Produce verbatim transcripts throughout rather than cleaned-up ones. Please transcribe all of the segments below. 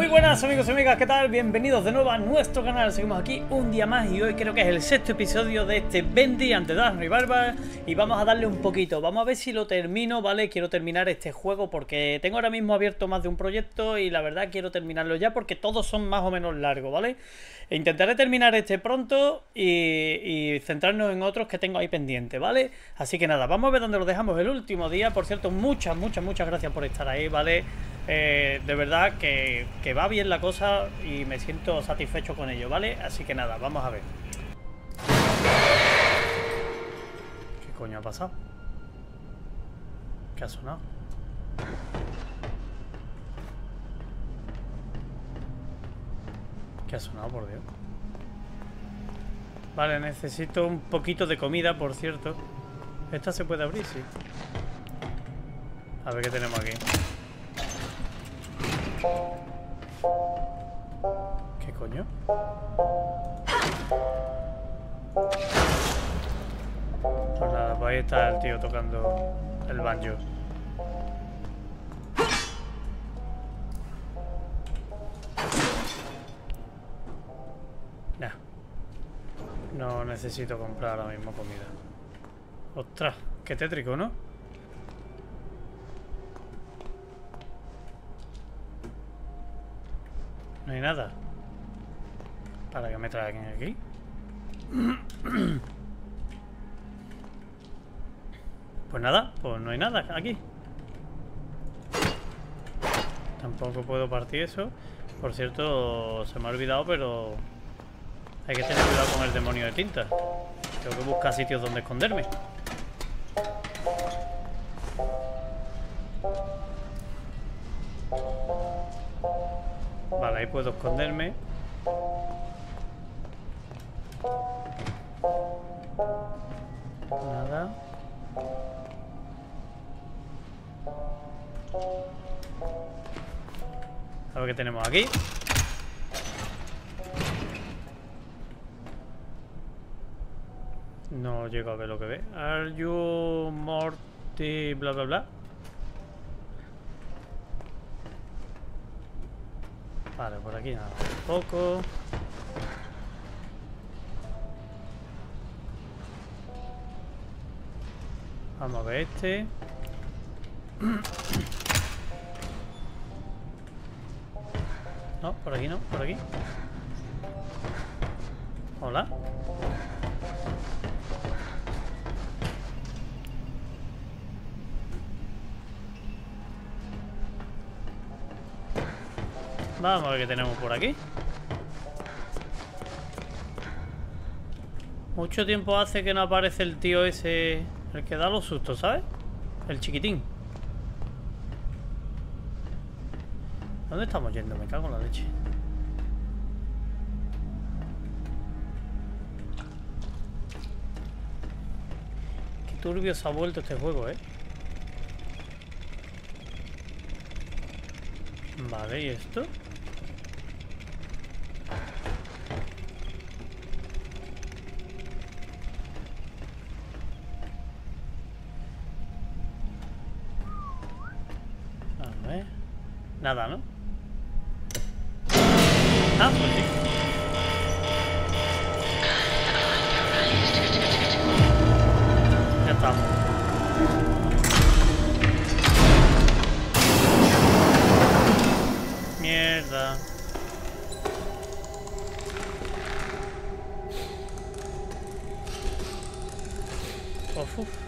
Muy buenas amigos y amigas, ¿qué tal? Bienvenidos de nuevo a nuestro canal. Seguimos aquí un día más y hoy creo que es el sexto episodio de este Bendy ante Dark Revival. Y vamos a darle un poquito, vamos a ver si lo termino, ¿vale? Quiero terminar este juego porque tengo ahora mismo abierto más de un proyecto y la verdad quiero terminarlo ya porque todos son más o menos largos, ¿vale? E intentaré terminar este pronto y, y centrarnos en otros que tengo ahí pendientes, ¿vale? Así que nada, vamos a ver dónde lo dejamos el último día. Por cierto, muchas, muchas, muchas gracias por estar ahí, ¿vale? Eh, de verdad que, que va bien la cosa y me siento satisfecho con ello, ¿vale? Así que nada, vamos a ver. ¿Qué coño ha pasado? ¿Qué ha sonado? ¿Qué ha sonado, por Dios? Vale, necesito un poquito de comida, por cierto. ¿Esta se puede abrir? Sí. A ver qué tenemos aquí. ¿Qué coño? Pues nada, pues ahí está el tío tocando el banjo. Nah. No necesito comprar ahora mismo comida. Ostras, qué tétrico, ¿no? No hay nada. ¿Para que me traigan aquí? Pues nada, pues no hay nada aquí. Tampoco puedo partir eso. Por cierto, se me ha olvidado, pero hay que tener cuidado con el demonio de tinta. Tengo que buscar sitios donde esconderme. Vale, ahí puedo esconderme. Nada. A ver qué tenemos aquí. No llego a ver lo que ve. Are you Morty? Bla bla bla. Vale, por aquí nada, un poco. Vamos a ver este. No, por aquí no, por aquí. Hola. Vamos a ver qué tenemos por aquí. Mucho tiempo hace que no aparece el tío ese, el que da los sustos, ¿sabes? El chiquitín. ¿Dónde estamos yendo? Me cago en la leche. Qué turbio se ha vuelto este juego, ¿eh? Vale, ¿y esto? A ver. Nada, ¿no? Ah, pues sí. Ya estamos. Mierda. Uf, uf.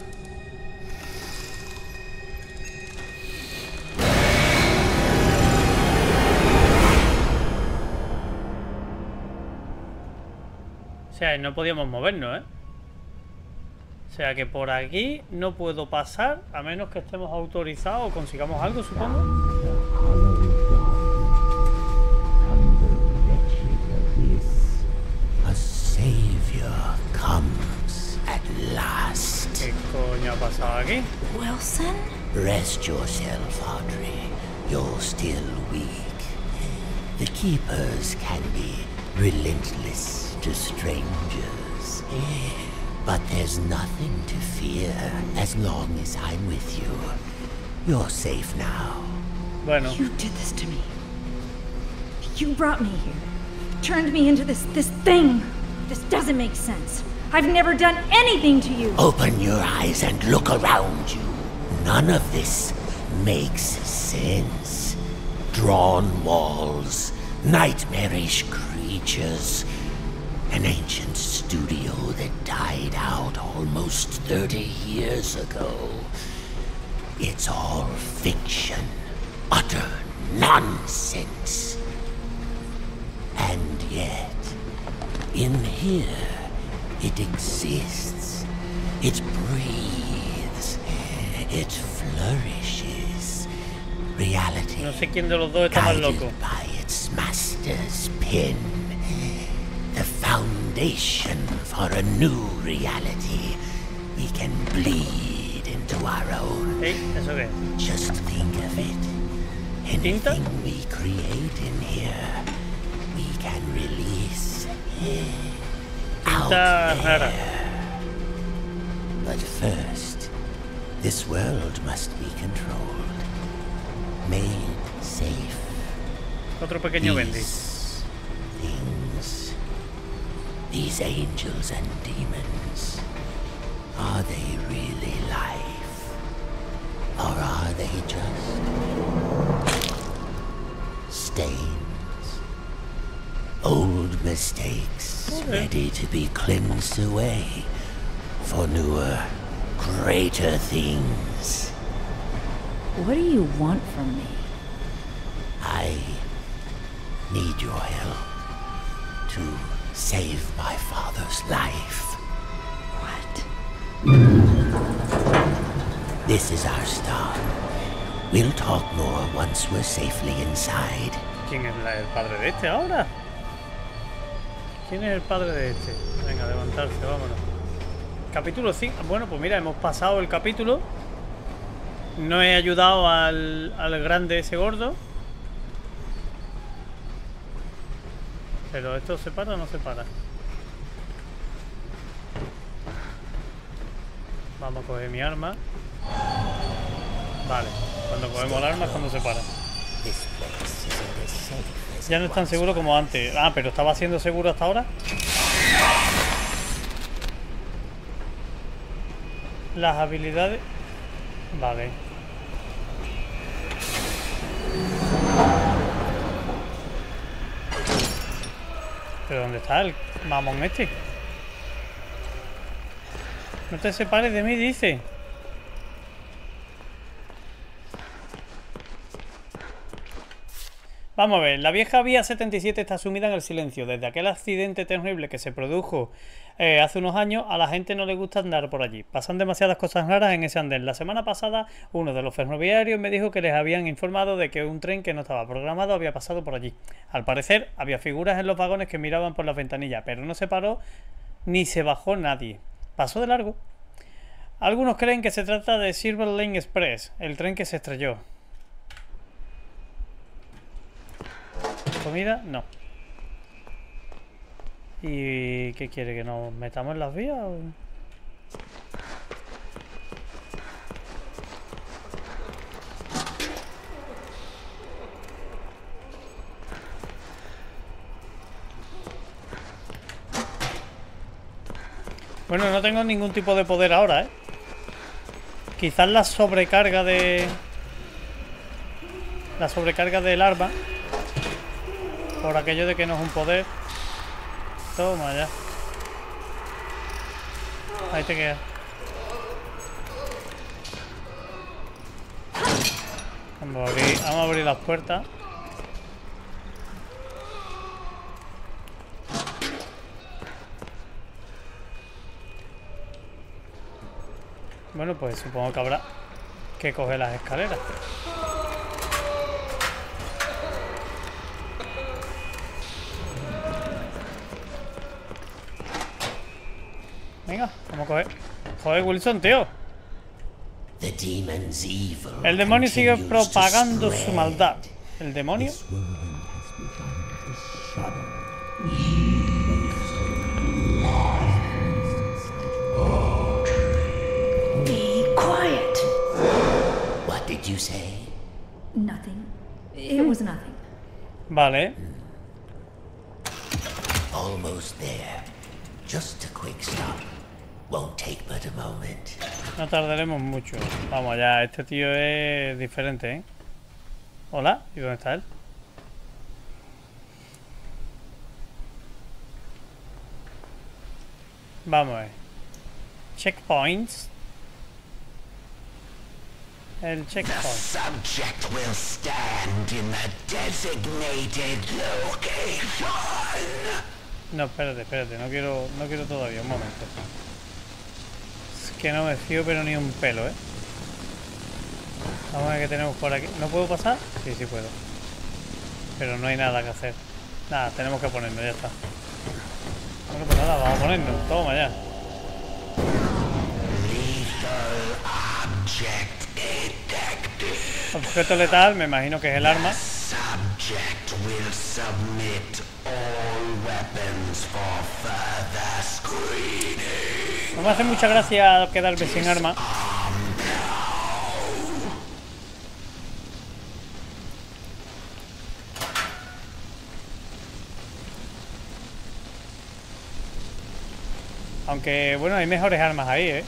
O sea, no podíamos movernos, ¿eh? O sea que por aquí no puedo pasar a menos que estemos autorizados o consigamos algo, supongo. ¿Qué coño ha pasado aquí? Wilson? Rest yourself, Audrey. You're still weak. The Keepers can be relentless to strangers. But there's nothing to fear as long as I'm with you. You're safe now. Bueno. You did this to me. You brought me here. Turned me into this, this thing. This doesn't make sense. I've never done anything to you. Open your eyes and look around you. None of this makes sense. Drawn walls, nightmarish creatures, an ancient studio that died out almost thirty years ago. It's all fiction, utter nonsense. And yet, in here, it exists. It breathes. It flourishes. Reality, No sé quién de los dos está más loco. guided by its master's pen. The foundation for a new reality. We can bleed into our own. ¿Eh? ¿Eso qué? Just think of it. ¿Tinta? Anything we create in here, we can release out Tinta rara. there. But first, this world must be controlled, made safe. Otro pequeño Bendy. These things, these angels and demons, are they really life? Or are they just stains? Old mistakes Okay. ready to be cleansed away for newer, greater things. What do you want from me? I need your help to save my father's life. What? This is our start. We'll talk more once we're safely inside. ¿Quién es la- el padre de este ahora? ¿Quién es el padre de este? Venga, levantarse, vámonos. Capítulo cinco. Bueno, pues mira, hemos pasado el capítulo. No he ayudado al, al grande ese gordo. Pero esto se para o no se para. Vamos a coger mi arma. Vale, cuando cogemos el arma es cuando se para. This place isn't as safe as Ya no es tan seguro como antes. Ah, pero estaba siendo seguro hasta ahora. Las habilidades... Vale. ¿Pero dónde está el mamón este? No te separes de mí, dice. Vamos a ver, la vieja vía setenta y siete está sumida en el silencio. Desde aquel accidente terrible que se produjo eh, hace unos años, a la gente no le gusta andar por allí. Pasan demasiadas cosas raras en ese andén. La semana pasada, uno de los ferroviarios me dijo que les habían informado de que un tren que no estaba programado había pasado por allí. Al parecer, había figuras en los vagones que miraban por las ventanillas, pero no se paró ni se bajó nadie. Pasó de largo. Algunos creen que se trata de Silver Lane Express, el tren que se estrelló. ¿Comida? No. ¿Y qué quiere? ¿Que nos metamos en las vías? O... Bueno, no tengo ningún tipo de poder ahora, ¿eh? Quizás la sobrecarga de... La sobrecarga del arma. Por aquello de que no es un poder. Toma ya. Ahí te quedas. Vamos a abrir, vamos a abrir las puertas. Bueno, pues supongo que habrá que coger las escaleras. Venga, vamos a coger. Joder, Wilson, tío. The demon's evil El demonio sigue continues to propagando su spread. maldad. ¿El demonio? This world has begun to shudder. Be quiet. What did you say? Nothing. It was nothing. Vale. Almost there. Just a quick stop. Won't take but a moment. No tardaremos mucho. Vamos ya, este tío es diferente, ¿eh? Hola, ¿y dónde está él? Vamos a ver. Checkpoints. El checkpoint. Subject will stand in the designated location. No, espérate, espérate, no quiero, no quiero todavía, un momento. Es que no me fío pero ni un pelo, ¿eh? Vamos a ver qué tenemos por aquí. ¿No puedo pasar? Sí, sí puedo. Pero no hay nada que hacer. Nada, tenemos que ponernos, ya está. Bueno, pues nada, vamos a ponernos. Toma ya. Objeto letal, me imagino que es el arma. No me hace mucha gracia quedarme sin arma. Aunque, bueno, hay mejores armas ahí, ¿eh?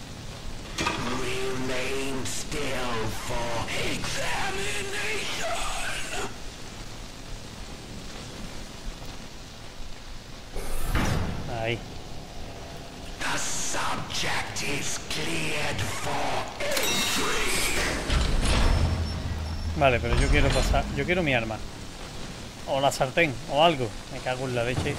Ahí. Vale, pero yo quiero pasar. Yo quiero mi arma. O la sartén, o algo. Me cago en la leche.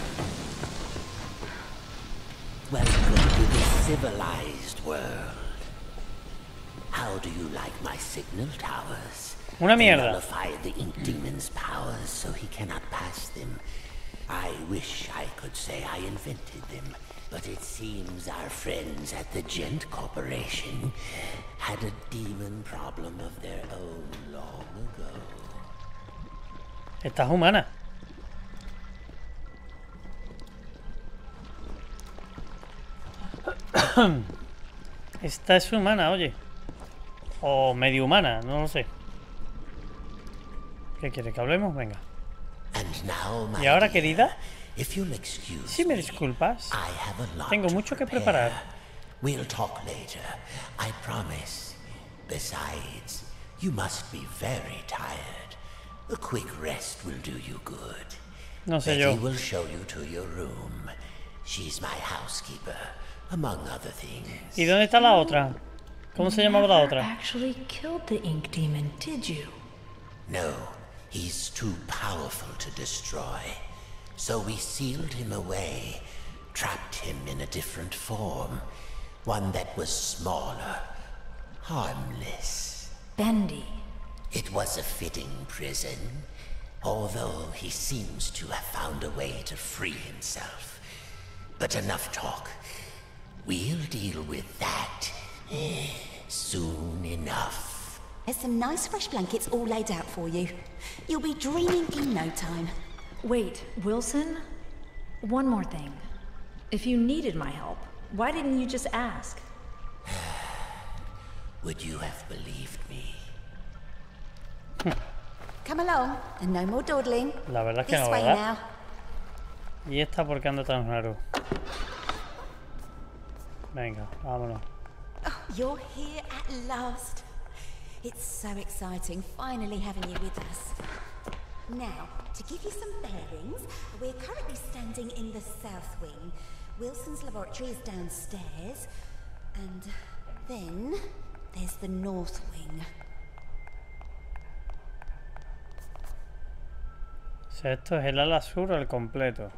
Welcome to the civilized world. How do you like my signal towers? Una They mierda. nullify the Ink Demon's powers so he cannot pass them. I wish I could say I invented them, but it seems our friends at the Gent Corporation had a demon problem of their own long ago. Esta es humana. Esta es humana, oye. O medio humana, no lo sé. ¿Qué quiere que hablemos? Venga. And now, my ¿Y ahora, dear, querida? if you'll excuse Si me me, disculpas, I have a lot tengo to mucho que prepare. preparar. We'll talk later, I promise. Besides, you must be very tired. A quick rest will do you good. No sé Betty yo. will show you to your room. She's my housekeeper, among other things. ¿Y dónde está la otra? ¿Cómo se llamaba la Never otra? actually killed the ink demon, did you? No, he's too powerful to destroy. So we sealed him away, trapped him in a different form. One that was smaller, harmless. Bendy. It was a fitting prison, although he seems to have found a way to free himself. But enough talk. We'll deal with that soon enough. There's some nice fresh blankets all laid out for you. You'll be dreaming in no time. Wait, Wilson? One more thing. If you needed my help, why didn't you just ask? Would you have believed me? Come along, and no more dawdling. La verdad es que This no, way ¿verdad? now. ¿Y esta por qué anda tan raro? Venga, vámonos. Oh, you're here at last. It's so exciting finally having you with us. Now, to give you some bearings, we're currently standing in the south wing. Wilson's laboratory is downstairs. And then there's the north wing. O sea, esto es el ala sur al completo.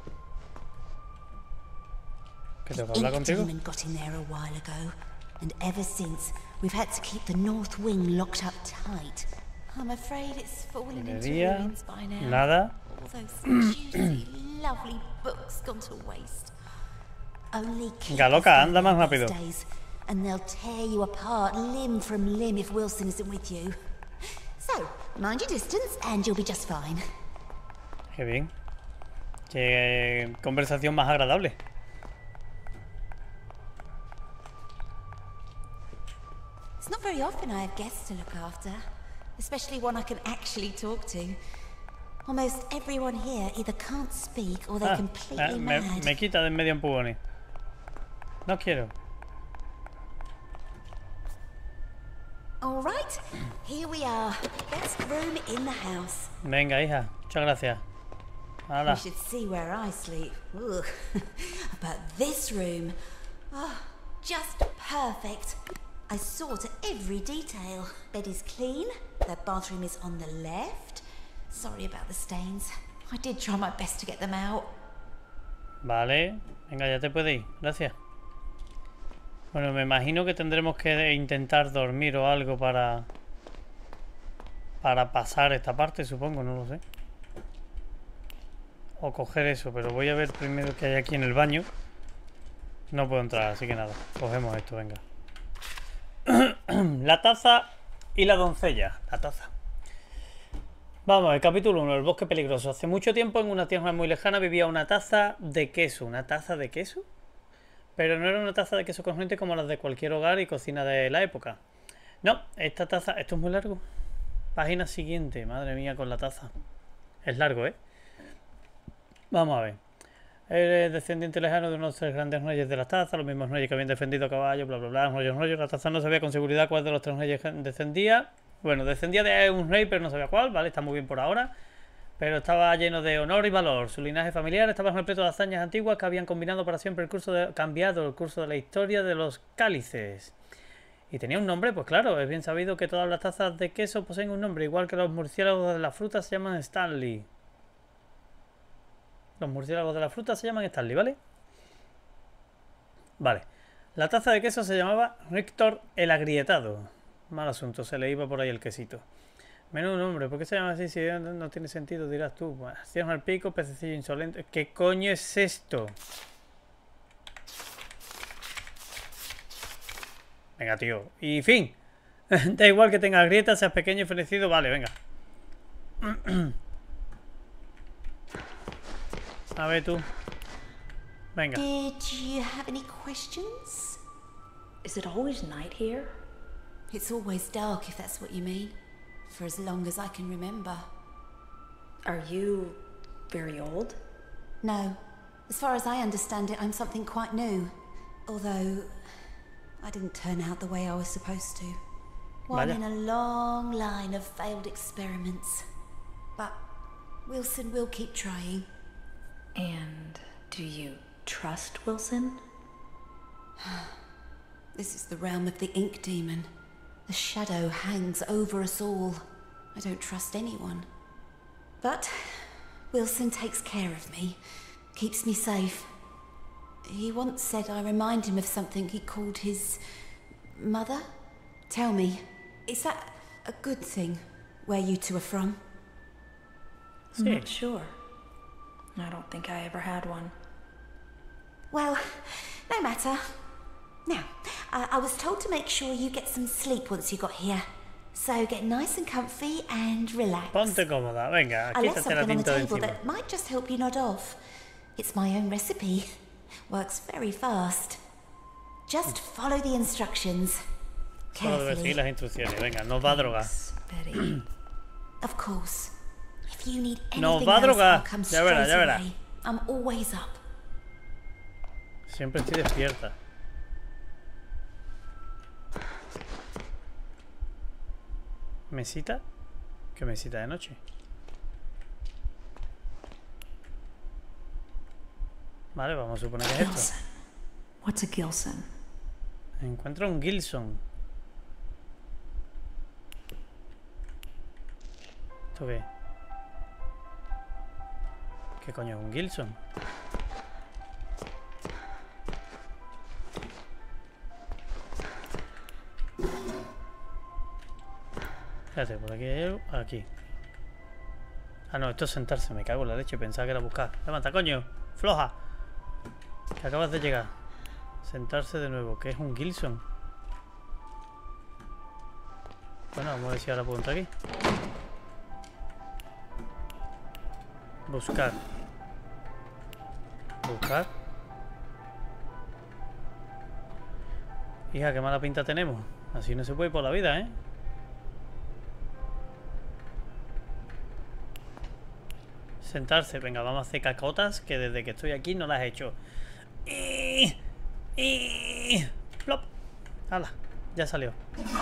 ¿Que tengo que hablar Ink contigo? Demon got in there a while ago, and ever since we've had to keep the north wing locked up tight. I'm afraid it's fallen into Minería, ruins by now. nada. All those juicy, lovely books gone to waste. Only keep Galoca, us anda más going rápido. these days, and they'll tear you apart limb from limb if Wilson isn't with you. So, mind your distance, and you'll be just fine. Qué bien. Qué conversación más agradable. It's not very often I have guests to look after, especially one I can actually talk to. Almost everyone here either can't speak or they're Ah, completely eh, me, mad. me quita de en medio empujones. No quiero. All right, here we are. Best room in the house. Venga, hija. Muchas gracias. Hala. You should see where I sleep. Ugh. But this room, oh, just perfect. I saw to every detail. Bed is clean. The bathroom is on the left. Sorry about the stains. I did try my best to get them out. Vale. Venga, ya te puedes ir. Gracias. Bueno, me imagino que tendremos que intentar dormir o algo para... Para pasar esta parte, supongo. No lo sé. O coger eso, pero voy a ver primero qué hay aquí en el baño. No puedo entrar, así que nada. Cogemos esto, venga. La taza y la doncella. La taza. Vamos, el capítulo uno, el bosque peligroso. Hace mucho tiempo, en una tierra muy lejana, vivía una taza de queso. ¿Una taza de queso? Pero no era una taza de queso corriente como las de cualquier hogar y cocina de la época. No, esta taza... Esto es muy largo. Página siguiente. Madre mía, con la taza. Es largo, ¿eh? Vamos a ver. El descendiente lejano de unos tres grandes reyes de la taza, los mismos reyes que habían defendido a caballo, bla, bla, bla, rollos, rollos. La taza no sabía con seguridad cuál de los tres reyes descendía. Bueno, descendía de un rey, pero no sabía cuál, ¿vale? Está muy bien por ahora. Pero estaba lleno de honor y valor. Su linaje familiar estaba repleto de hazañas antiguas que habían combinado para siempre el curso de... cambiado el curso de la historia de los cálices. Y tenía un nombre, pues claro, es bien sabido que todas las tazas de queso poseen un nombre, igual que los murciélagos de la fruta se llaman Stanley. Los murciélagos de la fruta se llaman Stanley, ¿vale? Vale. La taza de queso se llamaba Rictor el Agrietado. Mal asunto, se le iba por ahí el quesito. Menudo nombre, ¿por qué se llama así? Si no, no tiene sentido, dirás tú. Bueno, cierra el pico, pececillo insolente. ¿Qué coño es esto? Venga, tío. Y fin. Da igual que tengas grietas, seas pequeño y fenecido. Vale, venga. A ver tú. Venga. Did you have any questions? Is it always night here? It's always dark, if that's what you mean. For as long as I can remember. Are you very old? No. As far as I understand it, I'm something quite new. Although, I didn't turn out the way I was supposed to. One Vaya. in a long line of failed experiments. But Wilson will keep trying. And do you trust Wilson? This is the realm of the ink demon. The shadow hangs over us all. I don't trust anyone. But Wilson takes care of me, keeps me safe. He once said I remind him of something he called his mother. Tell me, is that a good thing, where you two are from? I'm Sí. not sure. I don't think I ever had one. Well, no matter. Now, uh, I was told to make sure you get some sleep once you got here. So get nice and comfy and relax. Ponte cómoda. Venga, I left quítate la something on the tinta de table encima. that might just help you nod off. It's my own recipe. Works very fast. Just follow the instructions. Solo debes seguir las Carefully. instrucciones. Venga, nos va a drogar. Thanks, Betty. Of course. If you need Nos anything va a else, drogar. I'll come Ya straight verás, ya verás. away. I'm always up. Siempre estoy despierta. ¿Mesita? ¿Qué mesita de noche? Vale, vamos a suponer que es esto. Gilson. What's a Gilson? Encuentro un Gilson. ¿Esto qué? ¿Qué coño es un Gilson? Espérate, por aquí hay algo. Aquí. Ah, no, esto es sentarse. Me cago en la leche. Pensaba que era buscar. Levanta, coño. Floja. Que acabas de llegar. Sentarse de nuevo. ¿Qué es un Gilson? Bueno, vamos a ver si ahora puedo entrar aquí. Buscar. Buscar. Hija, qué mala pinta tenemos. Así no se puede ir por la vida, ¿eh? Sentarse. Venga, vamos a hacer cacotas que desde que estoy aquí no las he hecho. Y... y... plop. Hala, ya salió.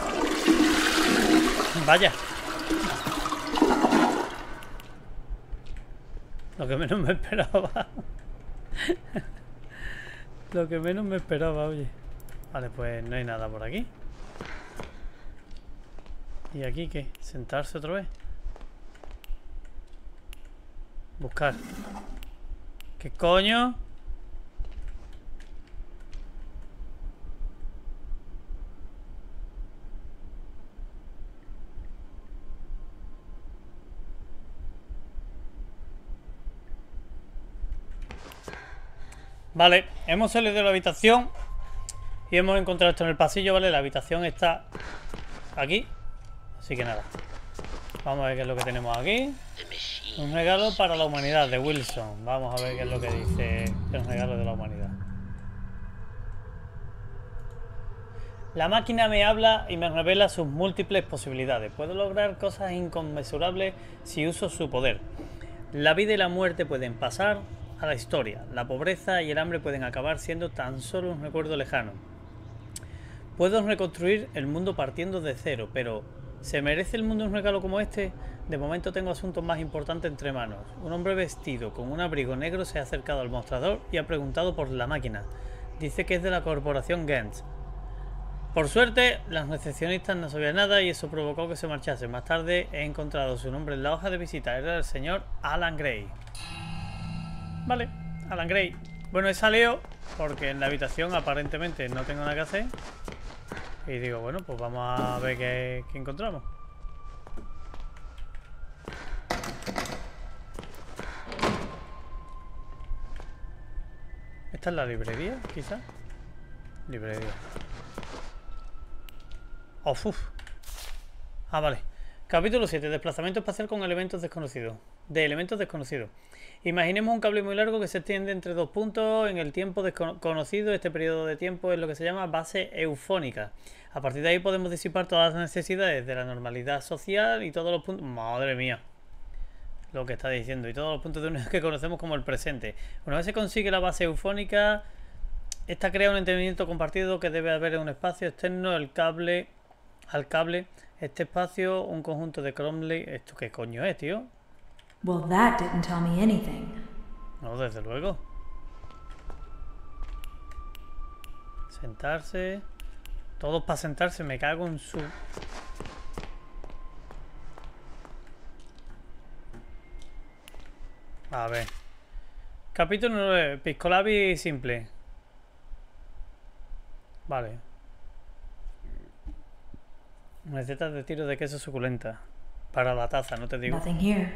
Vaya. Lo que menos me esperaba. Lo que menos me esperaba, oye. Vale, pues no hay nada por aquí. ¿Y aquí qué? ¿Sentarse otra vez? Buscar. ¿Qué coño? Vale, hemos salido de la habitación y hemos encontrado esto en el pasillo, ¿vale? La habitación está aquí. Así que nada. Vamos a ver qué es lo que tenemos aquí. Un regalo para la humanidad de Wilson. Vamos a ver qué es lo que dice el regalo de la humanidad. La máquina me habla y me revela sus múltiples posibilidades. Puedo lograr cosas inconmensurables si uso su poder. La vida y la muerte pueden pasar a la historia. La pobreza y el hambre pueden acabar siendo tan solo un recuerdo lejano. Puedo reconstruir el mundo partiendo de cero, pero ¿se merece el mundo un regalo como este? De momento tengo asuntos más importantes entre manos. Un hombre vestido con un abrigo negro se ha acercado al mostrador y ha preguntado por la máquina. Dice que es de la corporación Gantz. Por suerte, las recepcionistas no sabían nada y eso provocó que se marchase. Más tarde he encontrado su nombre en la hoja de visita. Era el señor Alan Gray. Vale, Alan Gray. Bueno, he salido porque en la habitación aparentemente no tengo nada que hacer. Y digo, bueno, pues vamos a ver qué, qué encontramos. ¿Esta es la librería, quizás? Librería. Oh, uf. Ah, vale. Capítulo siete. Desplazamiento espacial con elementos desconocidos. De elementos desconocidos. Imaginemos un cable muy largo que se extiende entre dos puntos en el tiempo desconocido. Este periodo de tiempo es lo que se llama base eufónica. A partir de ahí podemos disipar todas las necesidades de la normalidad social y todos los puntos... Madre mía. Lo que está diciendo. Y todos los puntos de unión que conocemos como el presente. Una vez se consigue la base eufónica, esta crea un entendimiento compartido que debe haber en un espacio externo el cable... al cable. Este espacio, un conjunto de Cromley. ¿Esto qué coño es, tío? Well, that didn't tell me anything. No, desde luego. Sentarse. Todos para sentarse, me cago en su... A ver. Capítulo nueve. Piscolabi simple. Vale. Recetas de tiro de queso suculenta. Para la taza, no te digo. Nothing here.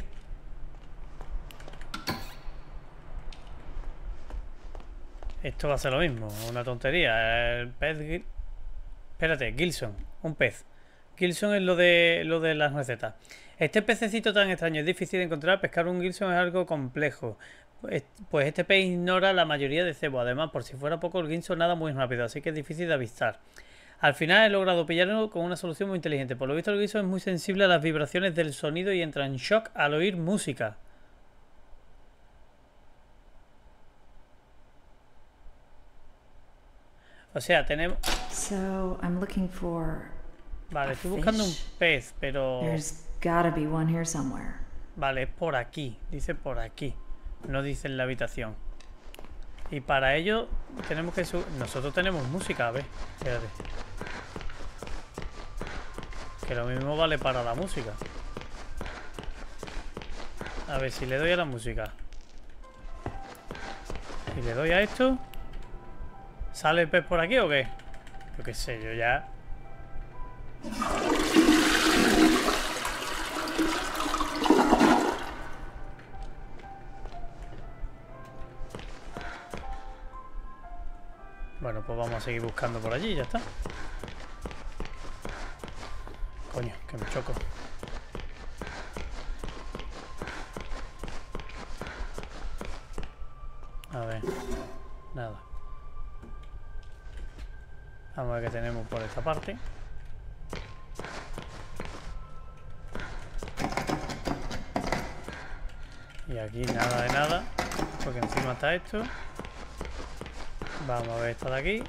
Esto va a ser lo mismo, una tontería. El pez... Gil... Espérate, Gilson, un pez. Gilson es lo de lo de las recetas. Este pececito tan extraño es difícil de encontrar. Pescar un Gilson es algo complejo. Pues, pues este pez ignora la mayoría de cebo. Además, por si fuera poco, el Gilson nada muy rápido, así que es difícil de avistar. Al final he logrado pillarlo con una solución muy inteligente. Por lo visto el Gilson es muy sensible a las vibraciones del sonido y entra en shock al oír música. O sea, tenemos... So, I'm looking for... Vale, estoy buscando un pez, pero... There's gotta be one here somewhere. Vale, es por aquí. Dice por aquí. No dice en la habitación. Y para ello tenemos que subir... Nosotros tenemos música, a ver. Espérate. Que lo mismo vale para la música. A ver, si le doy a la música. Y le doy a esto... ¿Sale el pez por aquí o qué? Yo qué sé, yo ya... Bueno, pues vamos a seguir buscando por allí y ya está. Coño, que me choco. A ver, nada. Vamos a ver qué tenemos por esta parte. Y aquí nada de nada, porque encima está esto. Vamos a ver esta de aquí.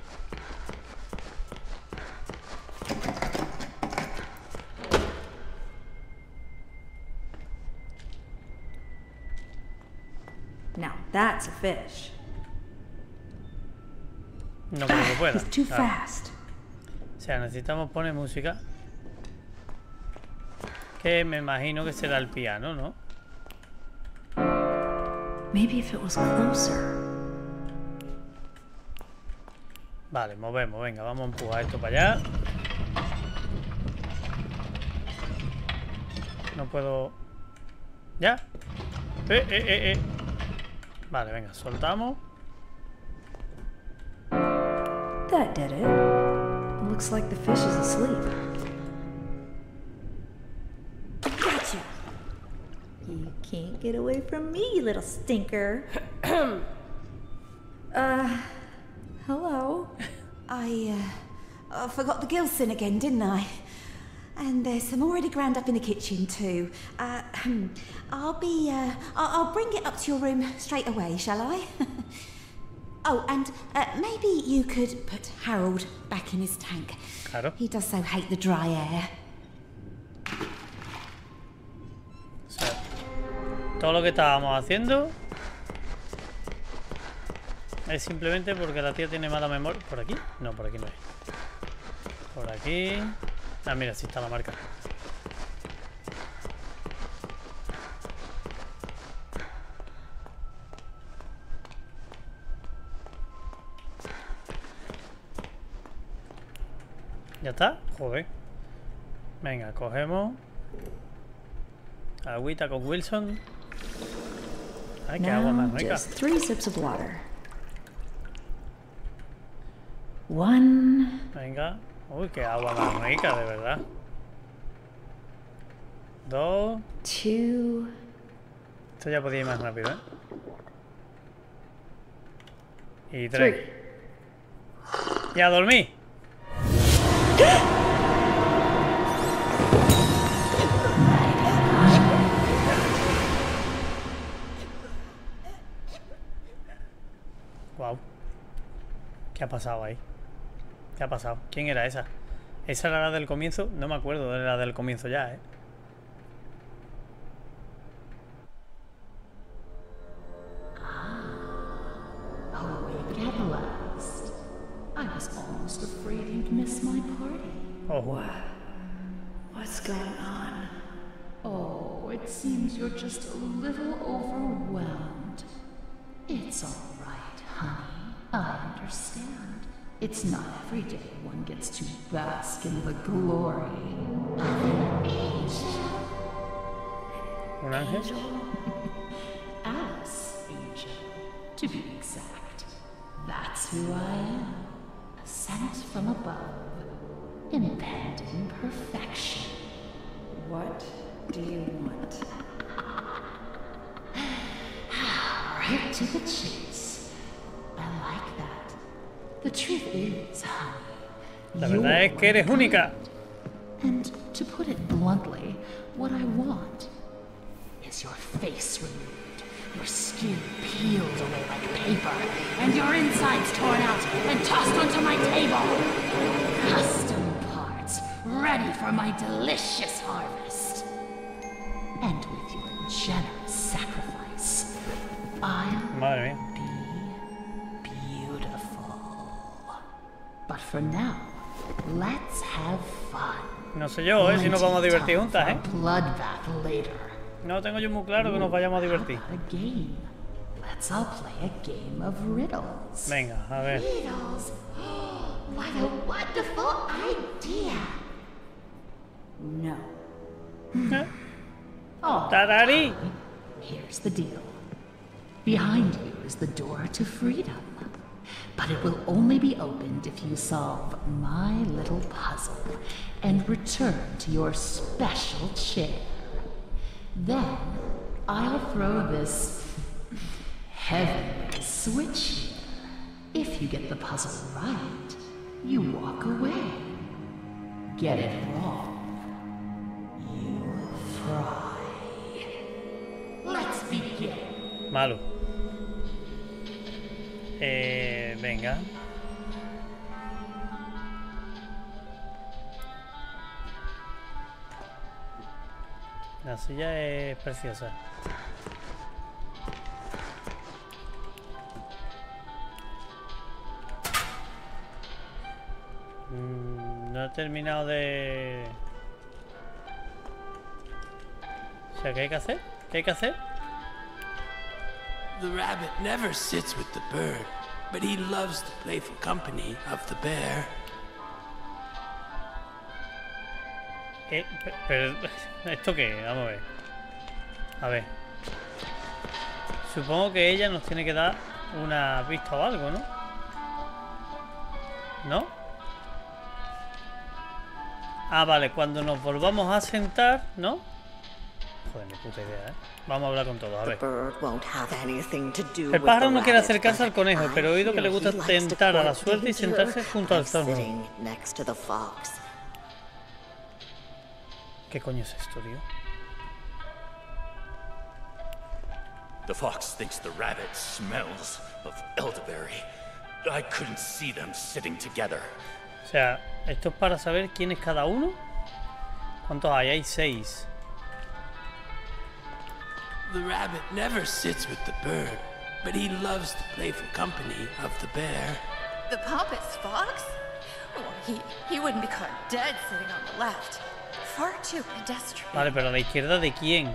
Now that's a fish. No creo que pueda. He's too Claro. fast. O sea, necesitamos poner música. Que me imagino que será el piano, ¿no? Maybe if it was closer. Vale, movemos, venga, vamos a empujar esto para allá. No puedo... ¿Ya? Eh, eh, eh, eh. Vale, venga, soltamos. That did it. Looks like the fish is asleep. Gotcha. You can't get away from me, you little stinker. uh, hello. I, uh, I forgot the Gilson again, didn't I? And there's some already ground up in the kitchen too. Uh, I'll be, uh, I'll, I'll bring it up to your room straight away, shall I? Oh, and uh, maybe you could put Harold back in his tank. Claro. He does so hate the dry air. O sea, todo lo que estábamos haciendo es simplemente porque la tía tiene mala memoria. ¿Por aquí? No, por aquí no es. Por aquí. Ah, mira, sí está la marca. ¿Ya está? Joder. Venga, cogemos agüita con Wilson. Ay, qué agua más Now, rica. just three sips of water. One, Venga. Uy, qué agua más rica, de verdad. Dos. two, Esto ya podía ir más rápido, ¿eh? Y tres. three. ¡Y a dormir! Wow. ¿Qué ha pasado ahí? ¿Qué ha pasado? ¿Quién era esa? ¿Esa era la del comienzo? No me acuerdo de la del comienzo ya, ¿eh? Awake at last. I was almost afraid you'd miss my party. Oh, What's going on? Oh, it seems you're just a little overwhelmed. It's all right, honey. I understand. It's not every day one gets to bask in the glory of an angel. ¿un ángel? Alice Angel, to be exact. That's who I am. Sent from above. Impending perfection. What do you want? Right to the chase. I like that. The truth is, honey, La verdad es que eres única. and to put it bluntly, what I want is your face removed, your skin peeled away like paper, and your insides torn out and tossed onto my table. Custom parts, ready for my delicious harvest. And with your generous sacrifice, I'll Madre mía. be beautiful. But for now, let's have fun. No sé yo, ¿eh? Si nos vamos a divertir juntas, ¿eh? Bloodbath later. No tengo yo muy claro que nos vayamos a divertir. How about a game? Let's all play a game of riddles. Venga, a ver. Riddles. What a wonderful idea. No. ¿Eh? Oh, ¡Tararí! here's the deal. Behind you is the door to freedom. But it will only be opened if you solve my little puzzle and return to your special chair. Then I'll throw this heavenly switch here. If you get the puzzle right, you walk away. Get it wrong, you fry. Let's begin. Malo. Eh, venga. La silla es preciosa. Mm, no he terminado de... O sea, ¿qué hay que hacer? ¿Qué hay que hacer? The rabbit never sits with the bird, but he loves the playful company of the bear. Eh, pero, ¿esto qué? Vamos a ver. A ver. Supongo que ella nos tiene que dar una pista o algo, ¿no? ¿No? Ah, vale, cuando nos volvamos a sentar, ¿no? Joder, ni puta idea, ¿eh? Vamos a hablar con todos, a ver. El pájaro no quiere acercarse al conejo, pero he oído que le gusta tentar a la suerte y sentarse junto al zorro. ¿Qué coño es esto, tío? The fox thinks the rabbit smells of elderberry. I couldn't see them sitting together. O sea, esto es para saber quién es cada uno. ¿Cuántos hay? Hay seis. The rabbit never sits with the bird, but he loves the playful company of the bear. The pompous fox? Well, he, he wouldn't be caught dead sitting on the left. Far too pedestrian. Vale, pero a la izquierda ¿de quién?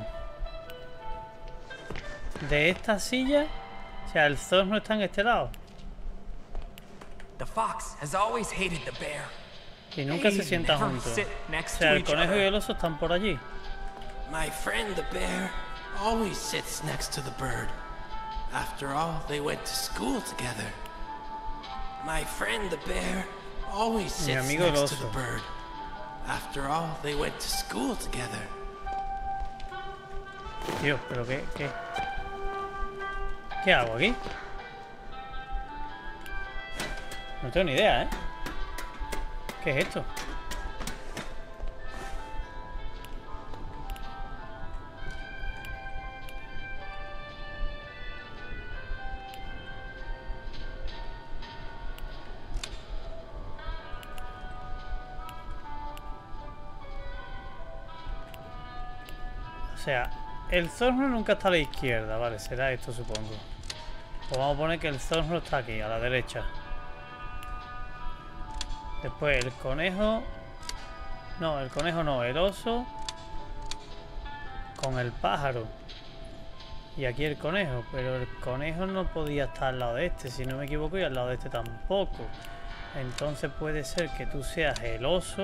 ¿De esta silla? O sea, el zorro está en este lado. The fox has always hated the bear. Y nunca se sientan juntos. O sea, el conejo y el oso están por allí. My friend the bear always sits next to the bird. After all, they went to school together. My friend the bear always sits next to the bird. After all, they went to school together. Tío, pero qué, qué, ¿qué hago aquí? No tengo ni idea, ¿eh? ¿Qué es esto? O sea, el zorro nunca está a la izquierda, vale, será esto supongo. Pues vamos a poner que el zorro está aquí, a la derecha. Después el conejo... No, el conejo no, el oso. Con el pájaro. Y aquí el conejo, pero el conejo no podía estar al lado de este, si no me equivoco, y al lado de este tampoco. Entonces puede ser que tú seas el oso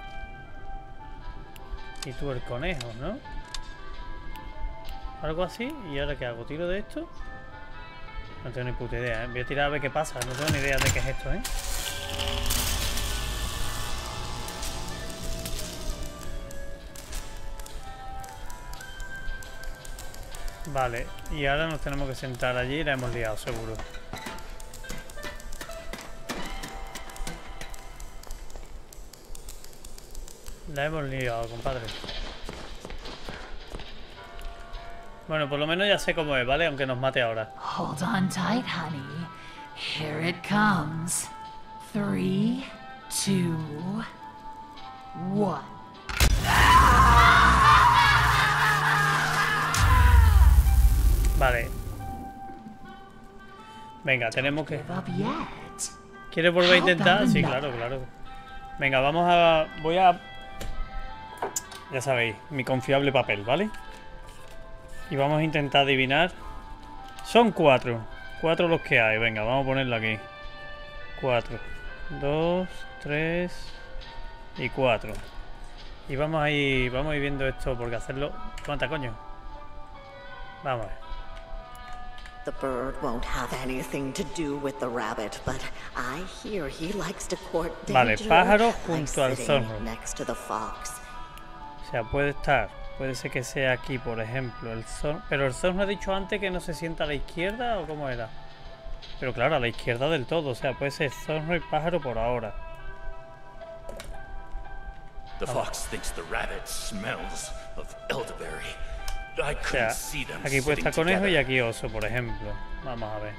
y tú el conejo, ¿no? Algo así. ¿Y ahora qué hago? ¿Tiro de esto? No tengo ni puta idea, ¿eh? Voy a tirar a ver qué pasa. No tengo ni idea de qué es esto, ¿eh? Vale, y ahora nos tenemos que sentar allí y la hemos liado, seguro. La hemos liado, compadre. Bueno, por lo menos ya sé cómo es, ¿vale? Aunque nos mate ahora. Hold on tight, honey. Here it comes. Three, two, one. Vale. Venga, tenemos que... Give up yet. ¿Quieres volver a intentar? Sí, claro, claro. Venga, vamos a... Voy a... Ya sabéis, mi confiable papel, ¿vale? Y vamos a intentar adivinar. Son cuatro. Cuatro los que hay. Venga, vamos a ponerlo aquí. Cuatro. Dos, tres y cuatro. Y vamos a ir, vamos a ir viendo esto porque hacerlo... ¿Cuánta coño? Vamos a ver. The bird won't have anything to do with the rabbit, but I hear he likes to court danger. Vale, pájaro junto al zorro. Next to the fox. O sea, puede estar, puede ser que sea aquí, por ejemplo, el zorro. Pero el zorro ha dicho antes que no se sienta a la izquierda, ¿o cómo era? Pero claro, a la izquierda del todo, o sea, puede ser zorro y pájaro por ahora. The fox thinks the rabbit smells of elderberry. I O sea, couldn't see them aquí puede sitting estar conejo y together. aquí oso, por ejemplo. Vamos a ver.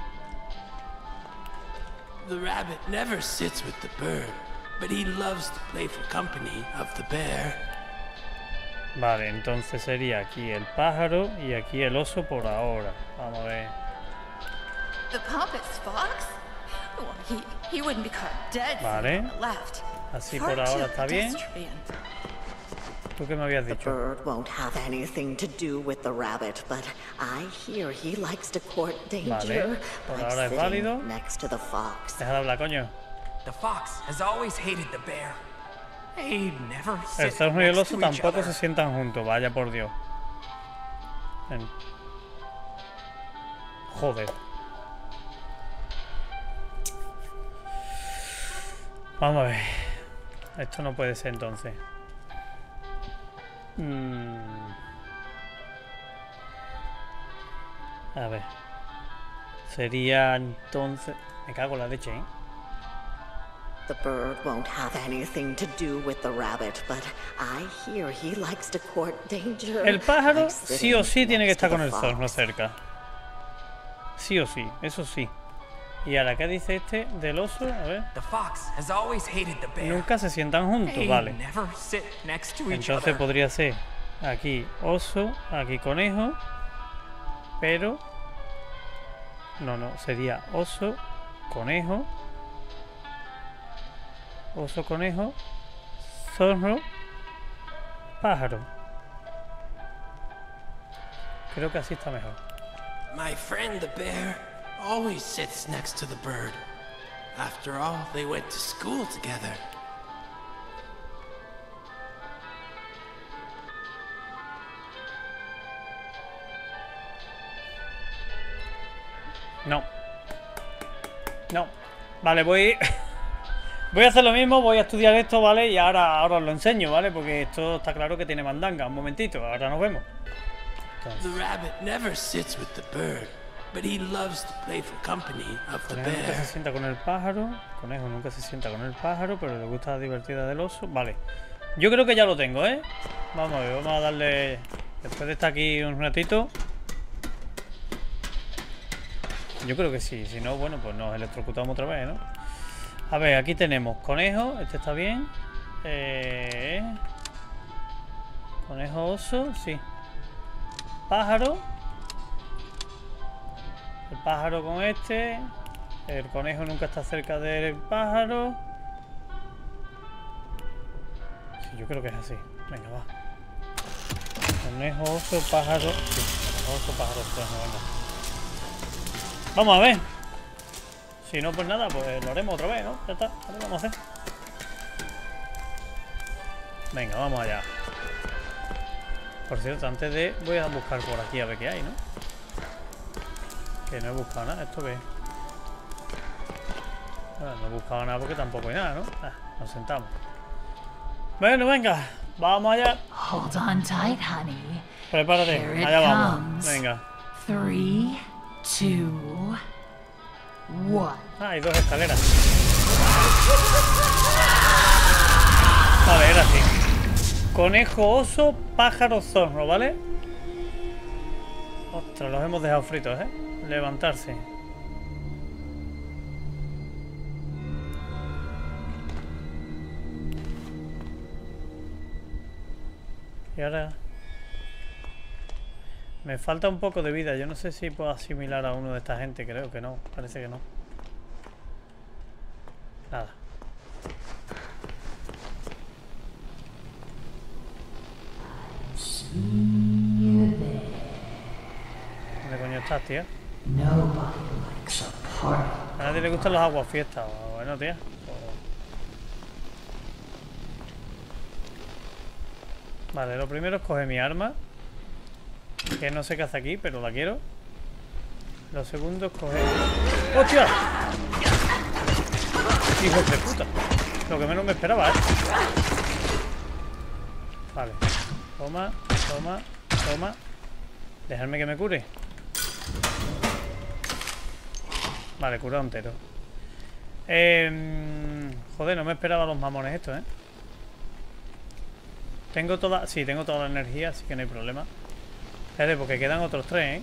The rabbit never sits with the bird, but he loves the playful company of the bear. Vale, entonces sería aquí el pájaro y aquí el oso por ahora. Vamos a ver. The pompous fox? Well, he, he wouldn't be caught dead Vale. on the left. Así Far por ahora too está bien. pedestrian. ¿Tú qué me habías The dicho? bird won't have anything to do with the rabbit, but I hear he likes to court danger Vale, por by ahora es sitting válido. next to the fox. Deja de hablar, coño. The fox has always hated the bear. They never El sit zorro y el next oso to each tampoco other. se sientan juntos, vaya por Dios. Ven. Joder. Vamos a ver. Esto no puede ser entonces. Mm. A ver. Sería entonces... Me cago en la leche, ¿eh? The bird won't have anything to do with the rabbit, but I hear he likes to court danger. El pájaro by sí o sí sitting tiene que next to estar con the el fox. zorro cerca. Sí o sí, eso sí. Y ahora, ¿qué dice este del oso? A ver. The fox has always hated the bear. Nunca se sientan juntos, They vale. never sit next to each Entonces other. podría ser aquí oso, aquí conejo, pero... No, no, sería oso, conejo, oso, conejo, zorro, pájaro. Creo que así está mejor. My friend the bear always sits next to the bird. After all, they went to school together. No. No. Vale, voy... Voy a hacer lo mismo, voy a estudiar esto, ¿vale? Y ahora, ahora os lo enseño, ¿vale? Porque esto está claro que tiene mandanga. Un momentito, ahora nos vemos. Entonces, The rabbit never sits with the bird, but he loves the playful company of the conejo nunca se bear. sienta con el pájaro. Conejo nunca se sienta con el pájaro, pero le gusta la divertida del oso. Vale. Yo creo que ya lo tengo, ¿eh? Vamos a ver, vamos a darle... Después de estar aquí un ratito... Yo creo que sí, si no, bueno, pues nos electrocutamos otra vez, ¿no? A ver, aquí tenemos conejo, este está bien. Eh... Conejo oso, sí. Pájaro. El pájaro con este. El conejo nunca está cerca del pájaro. Sí, yo creo que es así. Venga, va. Conejo, oso, pájaro. Sí, conejo, oso, pájaro, conejo, venga. Vamos a ver. Si no, pues nada, pues lo haremos otra vez, ¿no? Ya está, ¿qué vamos a hacer? Venga, vamos allá. Por cierto, antes de... Voy a buscar por aquí a ver qué hay, ¿no? Que no he buscado nada, ¿esto qué es? Bueno, no he buscado nada porque tampoco hay nada, ¿no? Ah, nos sentamos. Bueno, venga, vamos allá. Hold on tight, honey. Prepárate, Here it allá vamos. comes. Venga. Three, two, one. Ah, hay dos escaleras. Vale, era así. Conejo, oso, pájaro, zorro, ¿vale? Ostras, los hemos dejado fritos, ¿eh? Levantarse. Y ahora... Me falta un poco de vida. Yo no sé si puedo asimilar a uno de esta gente. Creo que no. Parece que no. Nada. ¿Dónde coño estás, tía? A nadie le gustan los aguafiestas. Bueno, tía. Vale, lo primero es coger mi arma. Que no sé qué hace aquí, pero la quiero. Lo segundo es coger... ¡Hostia! ¡Hijos de puta! Lo que menos me esperaba, ¿eh? Vale. Toma, toma, toma. Dejarme que me cure. Vale, curado entero. Eh, joder, no me esperaba los mamones estos, ¿eh? Tengo toda... Sí, tengo toda la energía, así que no hay problema. Espérate, porque quedan otros tres, ¿eh?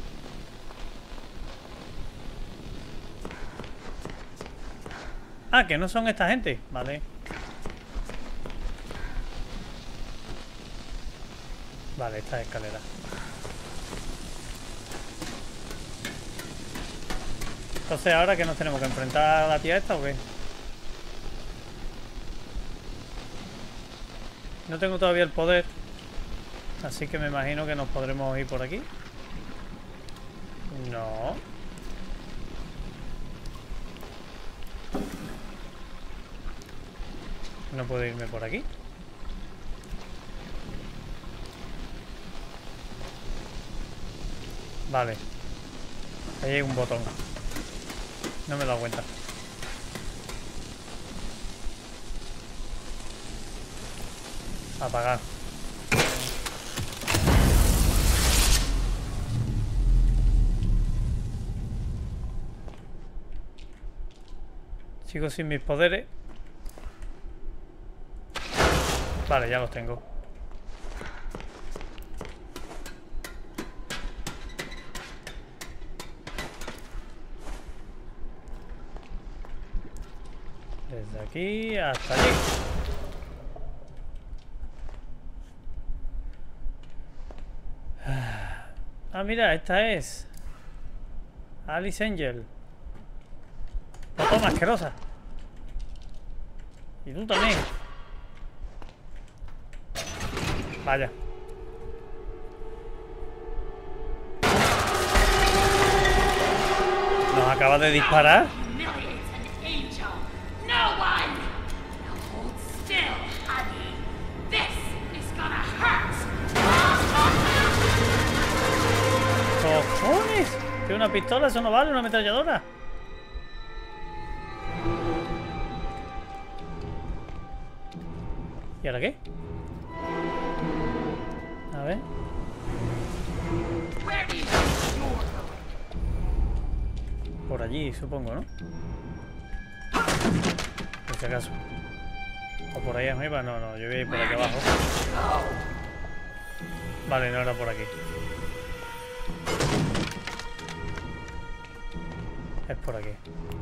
Ah, que no son esta gente. Vale. Vale, esta escalera. Entonces, ¿ahora que nos tenemos que enfrentar a la tía esta o qué? No tengo todavía el poder. Así que me imagino que nos podremos ir por aquí. No. No puedo irme por aquí. Vale. Ahí hay un botón. No me he dado cuenta. Apagar. Sigo sin mis poderes. Vale, ya los tengo. Desde aquí hasta allí. Ah, mira, esta es Alice Angel. No, toma, asquerosa. Y tú también. Vaya. Nos acaba de disparar. ¡Cojones! ¿Tiene una pistola? Eso no vale, una ametralladora. ¿Y ahora qué? A ver. Por allí, supongo, ¿no? Por si acaso. O por ahí arriba, no, no, yo voy a ir por aquí abajo. Vale, no era por aquí. Es por aquí.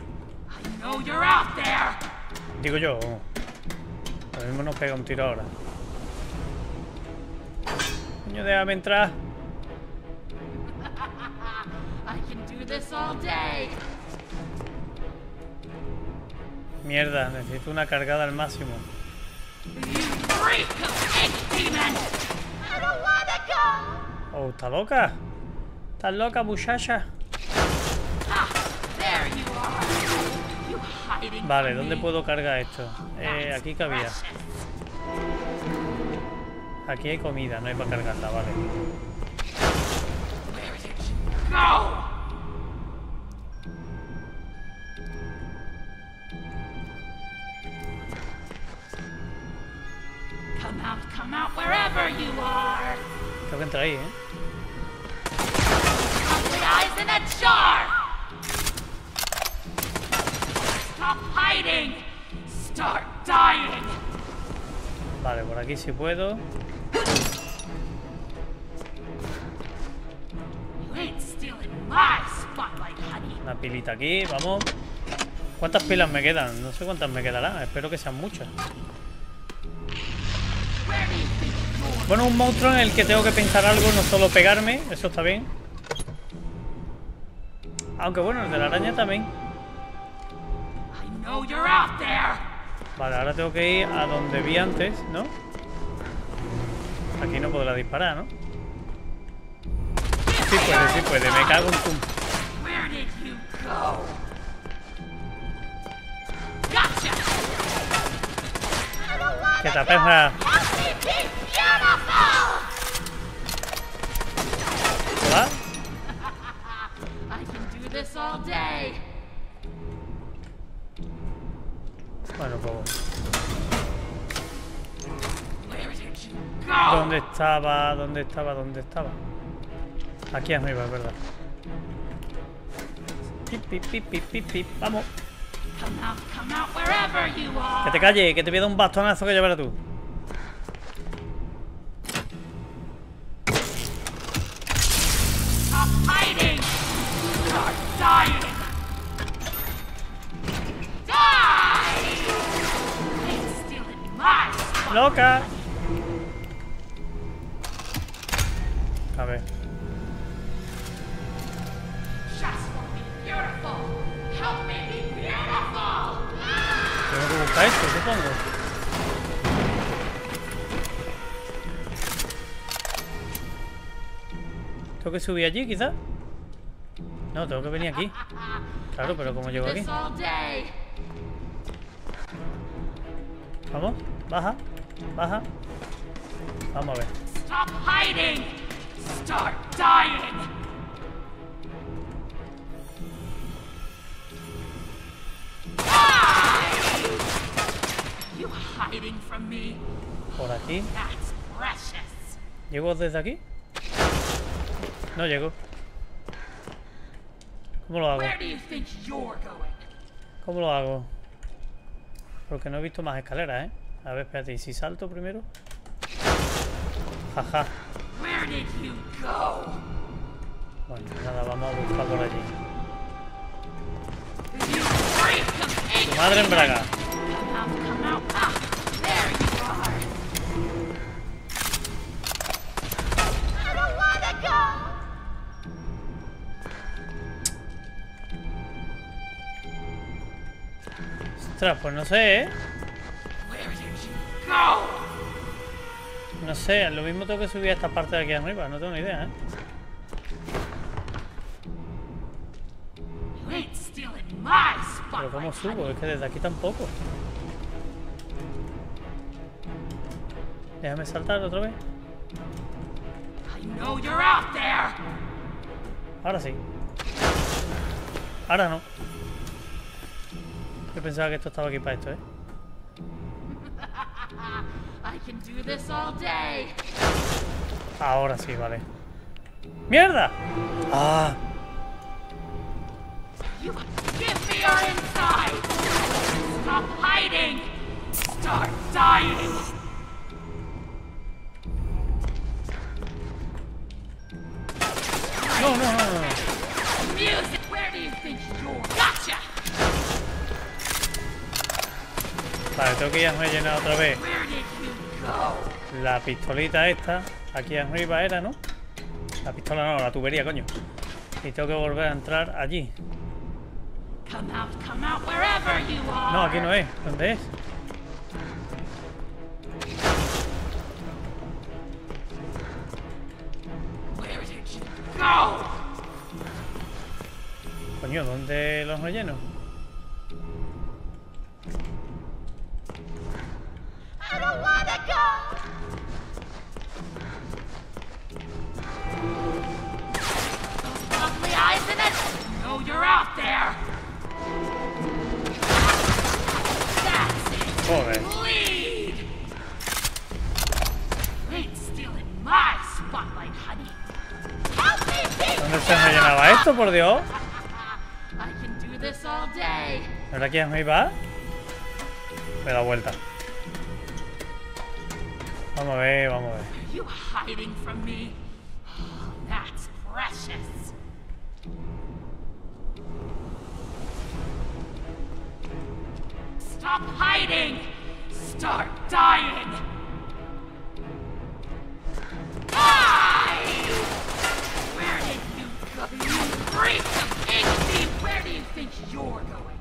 Digo yo. Lo mismo nos pega un tiro ahora. Coño, déjame entrar. Mierda, necesito una cargada al máximo. Oh, ¿está loca? ¿Estás loca, muchacha? Vale, ¿dónde puedo cargar esto? Eh, aquí cabía. Aquí hay comida, no hay para cargarla, vale. Tengo que entrar ahí, ¿eh? Vale, por aquí sí puedo. Una pilita aquí, vamos. ¿Cuántas pilas me quedan? No sé cuántas me quedarán. Espero que sean muchas. Bueno, un monstruo en el que tengo que pensar algo, no solo pegarme. Eso está bien. Aunque bueno, el de la araña también. Vale, ahora tengo que ir a donde vi antes, ¿no? Aquí no podrá disparar, ¿no? Sí puede, sí puede, me cago en tu... ¡Que te perra! ¿Va? Bueno, pues... ¿Dónde estaba? ¿Dónde estaba? ¿Dónde estaba? Aquí arriba, es verdad. Pip, pip, pip, pip, pip, pip. Vamos. Que te calle, que te voy a dar un bastonazo que llevarás tú. ¡Loca! A ver. Tengo que buscar esto, supongo. ¿Tengo que subir allí, quizás? No, tengo que venir aquí. Claro, pero ¿cómo llego aquí? Vamos, baja, baja. Vamos a ver. Stop hiding! Start dying! You hiding from me? Por aquí. That's precious. ¿Llego desde aquí? No llego. ¿Cómo lo hago? Where do you think you're going? ¿Cómo lo hago? Porque no he visto más escaleras, ¿eh? A ver, espérate, ¿y si salto primero? Jaja. Where did you go? Bueno, nada, vamos a buscar por allí. You freak of Tu madre en braga. Come out, come out. Ah, there you are. I don't wanna go. Ostras, pues no sé, ¿eh? Where did you go? No sé, lo mismo tengo que subir a esta parte de aquí arriba, no tengo ni idea, ¿eh? You ain't stealing my Pero ¿cómo spotlight. subo? Es que desde aquí tampoco. Déjame saltar otra vez. I know you're out there. Ahora sí. Ahora no. Yo pensaba que esto estaba aquí para esto, ¿eh? I can do this all day. Ahora sí, vale. ¡Mierda! ¡Ah! You give me your inside. Stop hiding. Start dying. No, no, no, no. Music. Where do you think you're? Gotcha. Vale, tengo que ir a rellenar otra vez Where did you go? la pistolita esta. Aquí arriba era, ¿no? La pistola no, la tubería, coño. Y tengo que volver a entrar allí. Come out, come out, wherever you are. No, aquí no es. ¿Dónde es? Where did you go? Coño, ¿dónde los relleno? I don't wanna go. Those lovely eyes in it. No, you're out there. That's it. Joder. Bleed. You ain't stealing my spotlight, honey. Help me, people. ¿Dónde se rellenaba esto, por Dios? I can do this all day. ¿Ahora aquí arriba? Me da vuelta. Vamos a ver, vamos a ver. Are you hiding from me? Oh, that's precious. Stop hiding! Start dying! Die! Where did you go? You freak of ink thief! Where do you think you're going?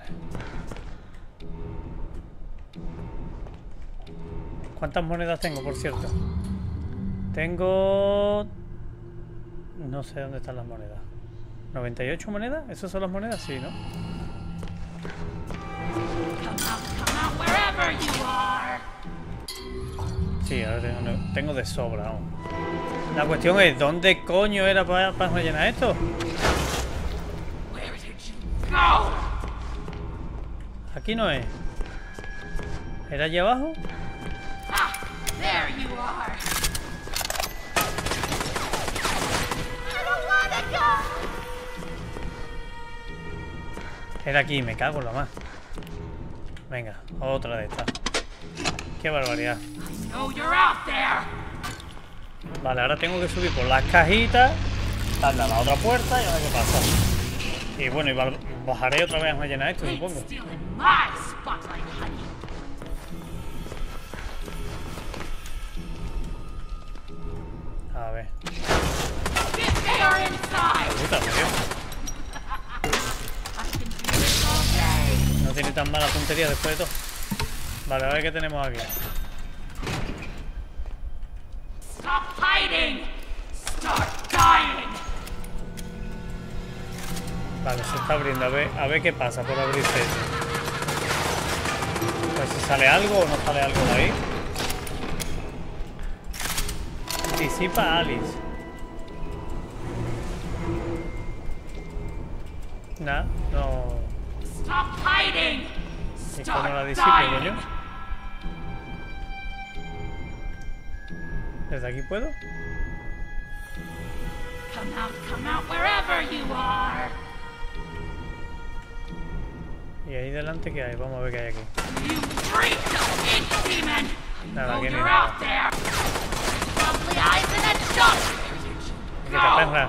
¿Cuántas monedas tengo, por cierto? Tengo... No sé dónde están las monedas. ¿noventa y ocho monedas? ¿Esas son las monedas? Sí, ¿no? Come out, come out, wherever you are! Sí, ahora tengo, tengo de sobra aún. La cuestión es, ¿dónde coño era para, para rellenar esto? Where did you go? Aquí no es. ¿Era allí abajo? Ah, there you are! I don't wanna go! Era aquí, me cago en la más. Venga, otra de estas. Qué barbaridad. I know you're out there! Vale, ahora tengo que subir por las cajitas, darle a la otra puerta y a ver qué pasa. Y bueno, y ba- bajaré otra vez a rellenar esto, Ain't supongo. stealing my spotlight, honey. ver. Puta, tío. No tiene tan mala puntería después de todo. Vale, a ver qué tenemos aquí. Stop hiding. Start dying. Vale, se está abriendo. A ver, a ver qué pasa por abrirse eso. Pues si sale algo o no sale algo de ahí. Disipa a Alice. Nah, no. Stop hiding. ¿Y cómo la disipo, coño? ¿Desde aquí puedo? Come out, come out wherever you are. ¿Y ahí delante qué hay? Vamos a ver qué hay aquí. You freak of ink demon. Nada, aquí no hay You're nada. out there. Lovely eyes and a jump. Quita, perra.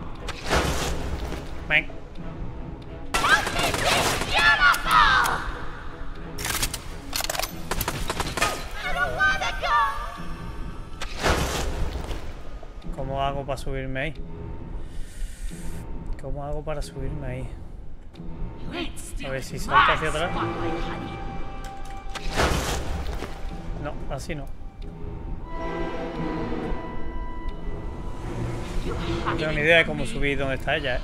Ven. Beautiful. I don't wanna go. ¿Cómo hago para subirme ahí? ¿Cómo hago para subirme ahí? A ver si salta hacia atrás. No, así no. No tengo ni idea de cómo subir donde está ella, ¿eh?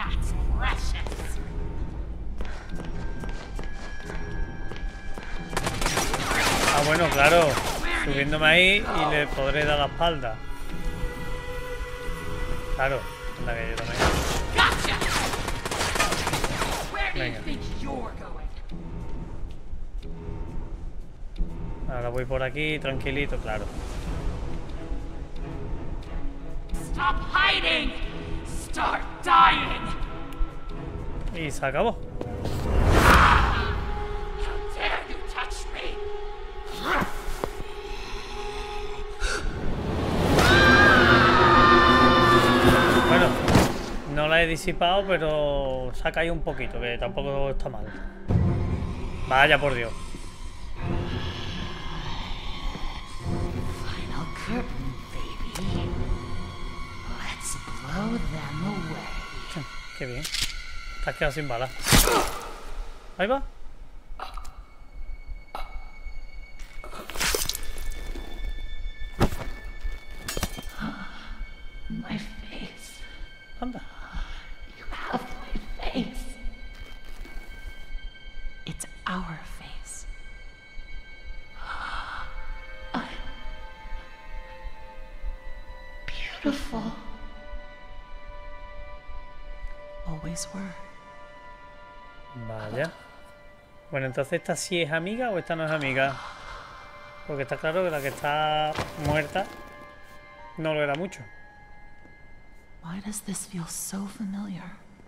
Ah, bueno, claro. Subiéndome ahí y le podré dar la espalda. Claro, anda que yo también. Venga. Ahora voy por aquí, tranquilito, claro. Stop hiding. Start dying. Y se acabó. How dare you touch me? Bueno, no la he disipado, pero se ha caído un poquito, que tampoco está mal. Vaya por Dios. Final curtain, baby. Let's blow them away. Qué bien. Te has quedado sin balas. Ahí va. My face. Anda. You have my face. It's our face. I'm beautiful. Always were. Vaya. Bueno, entonces esta sí es amiga o esta no es amiga. Porque está claro que la que está muerta no lo era mucho. Why does this feel so familiar?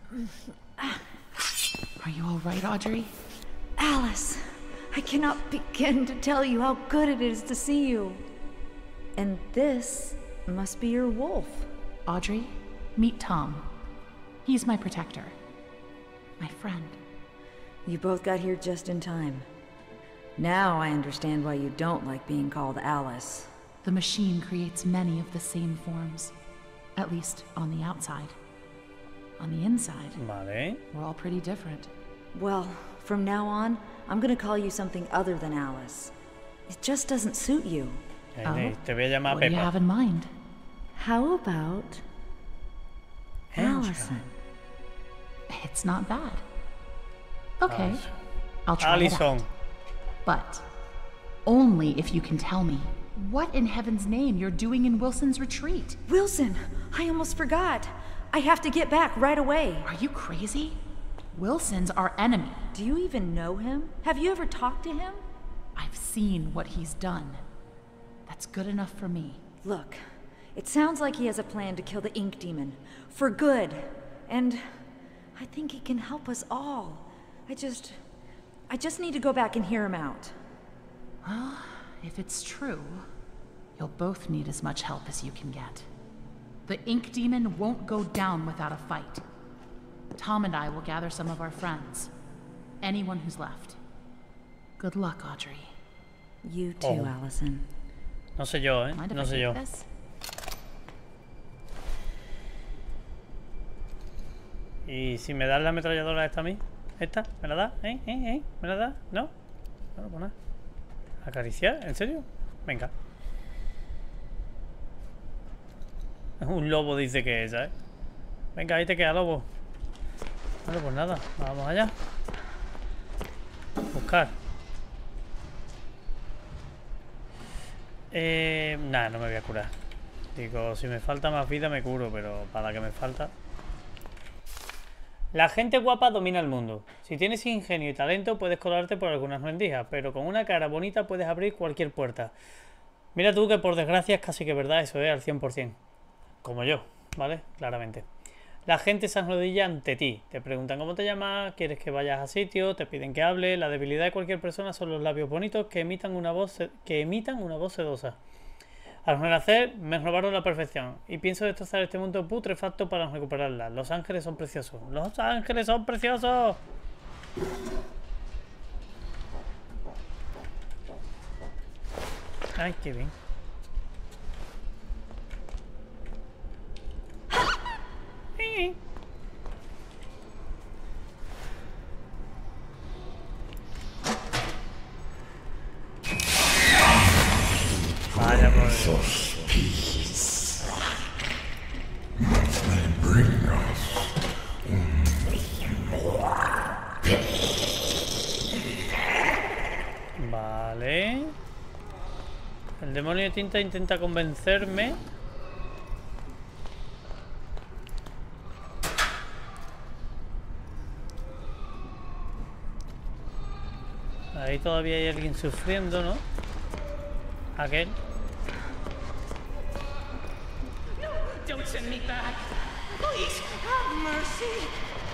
Are you all right, Audrey? Alice, I cannot begin to tell you how good it is to see you. And this must be your wolf. Audrey, meet Tom. He's my protector. My friend. You both got here just in time. Now I understand why you don't like being called Alice. The machine creates many of the same forms. At least on the outside. On the inside, Vale. we're all pretty different. Well, from now on, I'm gonna call you something other than Alice. It just doesn't suit you. Eh, Te voy a llamar What do you have Pepa. in mind? How about Allison? It's not bad. Okay, Allison. I'll try it Allison. out. But only if you can tell me what in heaven's name you're doing in Wilson's retreat. Wilson, I almost forgot. I have to get back right away. Are you crazy? Wilson's our enemy. Do you even know him? Have you ever talked to him? I've seen what he's done. That's good enough for me. Look, it sounds like he has a plan to kill the Ink Demon. For good. And I think he can help us all. I just... I just need to go back and hear him out. Well, if it's true, you'll both need as much help as you can get. The Ink Demon won't go down without a fight. Tom and I will gather some of our friends. Anyone who's left. Good luck, Audrey. You too, Oh. Allison. No sé yo, ¿eh? Mind if No I sé take yo. this? ¿Y si me das la ametralladora esta a mí? ¿Esta? ¿Me la da? ¿Eh? ¿Eh? ¿Eh? ¿Me la da? ¿No? No, pues nada. ¿Acariciar? ¿En serio? Venga. Un lobo dice que es, ¿sabes? Venga, ahí te queda, lobo. Bueno, pues nada, vamos allá. Buscar. Eh, nada, no me voy a curar. Digo, si me falta más vida me curo, pero para la que me falta... La gente guapa domina el mundo. Si tienes ingenio y talento puedes colarte por algunas rendijas, pero con una cara bonita puedes abrir cualquier puerta. Mira tú que por desgracia es casi que verdad eso, ¿eh? Al cien por cien. Como yo, ¿vale? Claramente. La gente se arrodilla ante ti. Te preguntan cómo te llamas, quieres que vayas a sitio, te piden que hable. La debilidad de cualquier persona son los labios bonitos que emitan una voz, que emitan una voz sedosa. Al renacer me robaron la perfección y pienso destrozar este mundo putrefacto para recuperarla. Los ángeles son preciosos. ¡Los ángeles son preciosos! Ay, qué bien. Vaya por Dios. Vale. El demonio de tinta intenta convencerme. Ahí todavía hay alguien sufriendo, ¿no? Aquel. Don't send me back. Please, have mercy.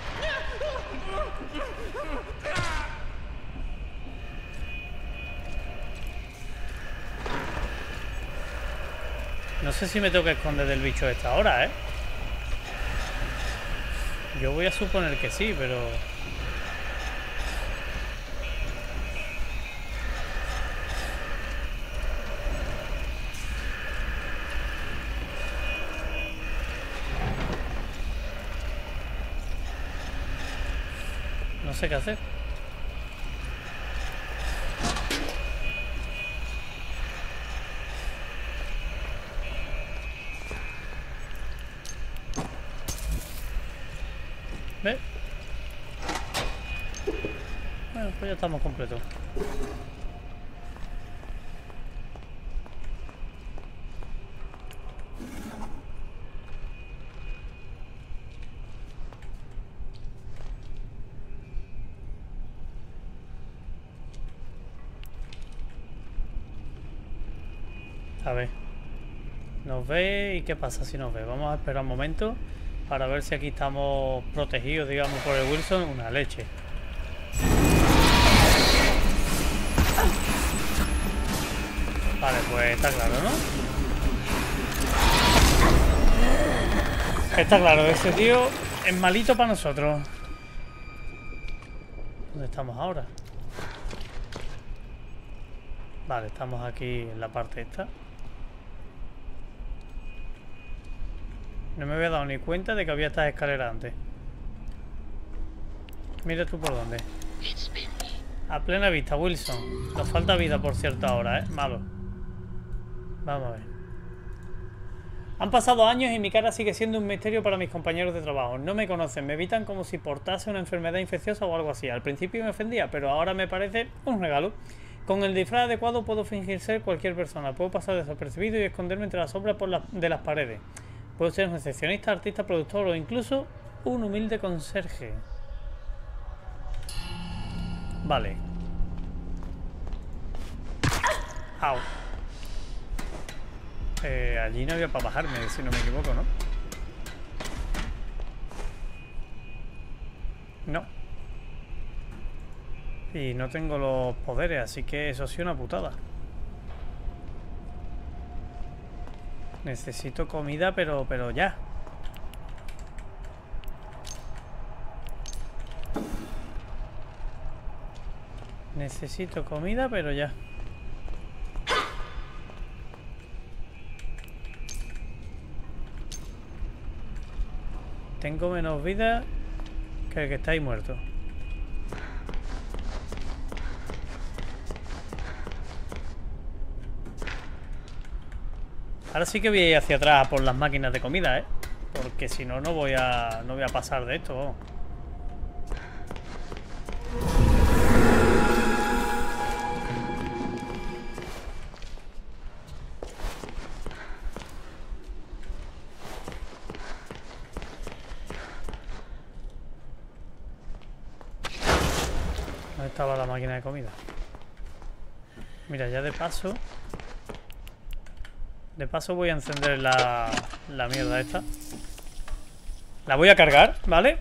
No sé si me tengo que esconder del bicho a esta hora, ¿eh? Yo voy a suponer que sí, pero... No sé qué hacer. ¿Ve? Bueno, pues ya estamos completos. A ver, nos ve y qué pasa si nos ve. Vamos a esperar un momento para ver si aquí estamos protegidos, digamos, por el Wilson. Una leche. Vale, pues está claro, ¿no? Está claro, ese tío es malito para nosotros. ¿Dónde estamos ahora? Vale, estamos aquí en la parte esta. No me había dado ni cuenta de que había estas escaleras antes. Mira tú por dónde. A plena vista, Wilson. Nos falta vida, por cierto, ahora, ¿eh? Malo. Vamos a ver. Han pasado años y mi cara sigue siendo un misterio para mis compañeros de trabajo. No me conocen, me evitan como si portase una enfermedad infecciosa o algo así. Al principio me ofendía, pero ahora me parece un regalo. Con el disfraz adecuado puedo fingir ser cualquier persona. Puedo pasar desapercibido y esconderme entre las sombras por la, de las paredes. Puedo ser un recepcionista, artista, productor o incluso un humilde conserje. Vale. Au. Eh, allí no había para bajarme, si no me equivoco, ¿no? No. Y no tengo los poderes, así que eso sí una putada. Necesito comida, pero, pero ya. Necesito comida, pero ya. Tengo menos vida Que, que está ahí muerto. Ahora sí que voy a ir hacia atrás por las máquinas de comida, ¿eh? Porque si no, no voy a, no voy a pasar de esto. Vamos. ¿Dónde estaba la máquina de comida? Mira, ya de paso... De paso voy a encender la, la mierda esta. La voy a cargar, ¿vale?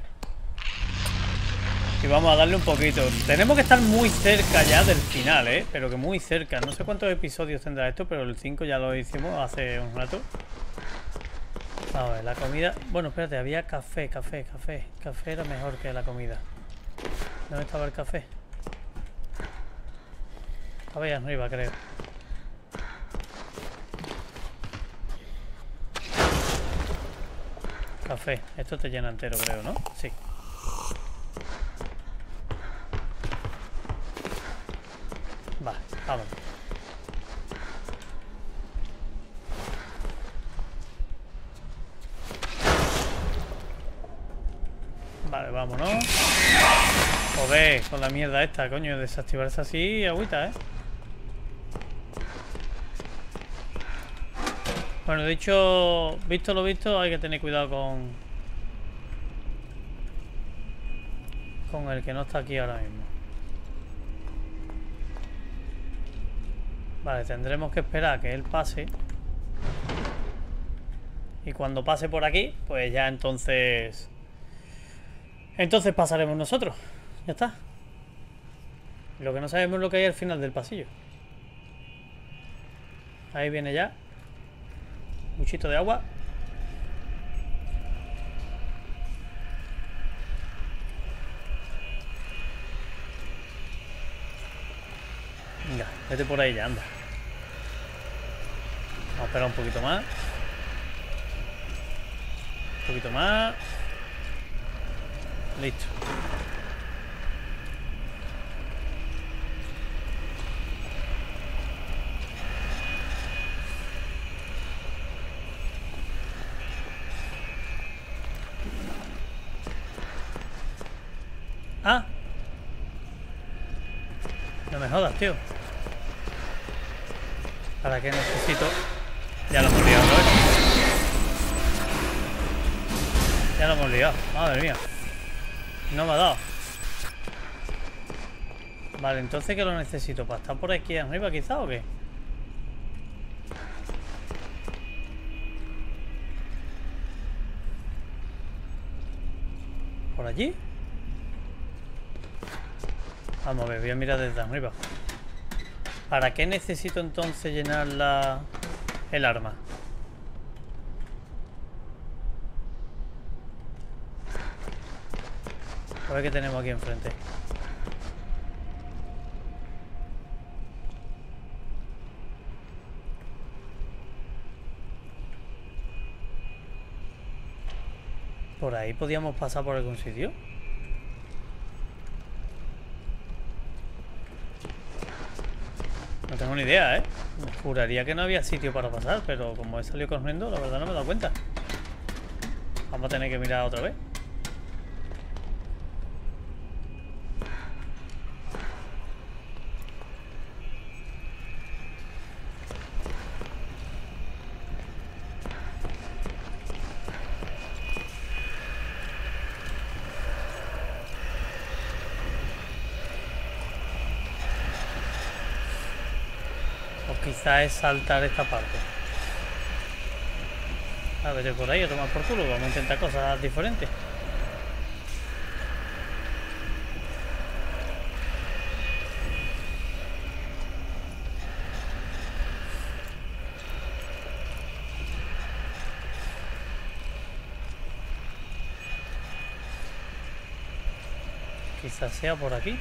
Y vamos a darle un poquito. Tenemos que estar muy cerca ya del final, ¿eh? Pero que muy cerca. No sé cuántos episodios tendrá esto, pero el cinco ya lo hicimos hace un rato. A ver, la comida... Bueno, espérate, había café, café, café. Café era mejor que la comida. ¿Dónde estaba el café? Estaba ahí arriba, creo. Café. Esto te llena entero, creo, ¿no? Sí. Vale, vamos. Vale, vámonos. Joder, con la mierda esta, coño. Desactivarse así, agüita, ¿eh? Bueno, dicho, visto lo visto, hay que tener cuidado con con el que no está aquí ahora mismo. Vale, tendremos que esperar a que él pase. Y cuando pase por aquí, pues ya entonces... Entonces pasaremos nosotros. Ya está. Lo que no sabemos es lo que hay al final del pasillo. Ahí viene ya. Muchito de agua. Venga, vete por ahí ya, anda. Vamos a esperar un poquito más. Un poquito más. Listo. Ah. No me jodas, tío. ¿Para qué necesito? Ya lo hemos liado, ¿no? Ya lo hemos liado. Madre mía. No me ha dado. Vale, entonces ¿qué lo necesito? ¿Para estar por aquí arriba quizá o qué? ¿Por allí? Vamos a ver, voy a mirar desde arriba. ¿Para qué necesito entonces llenar la... el arma? A ver qué tenemos aquí enfrente. ¿Por ahí podíamos pasar por algún sitio? No tengo ni idea, ¿eh? Juraría que no había sitio para pasar, pero como he salido corriendo, la verdad no me he dado cuenta. Vamos a tener que mirar otra vez. Quizá es saltar esta parte. A ver, por ahí a tomar por culo. Vamos a intentar cosas diferentes. Quizás sea por aquí.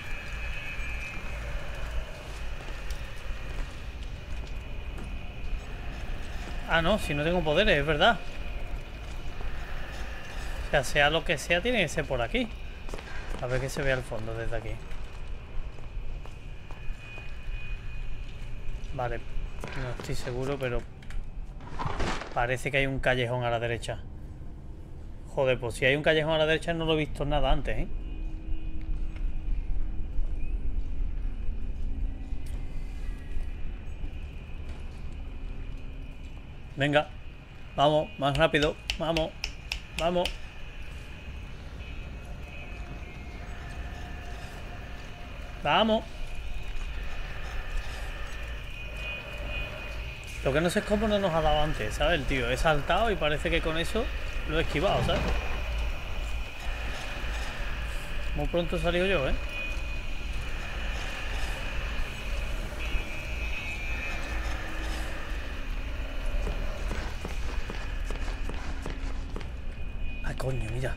Ah, no, si no tengo poderes, es verdad. O sea, sea lo que sea, tiene que ser por aquí. A ver que se ve al fondo desde aquí. Vale, no estoy seguro, pero parece que hay un callejón a la derecha. Joder, pues si hay un callejón a la derecha no lo he visto nada antes, ¿eh? Venga, vamos, más rápido, vamos, vamos. Vamos. Lo que no sé es cómo no nos ha dado antes, ¿sabes? El tío, he saltado y parece que con eso lo he esquivado, ¿sabes? Muy pronto he salido yo, ¿eh? Ay, coño, mira.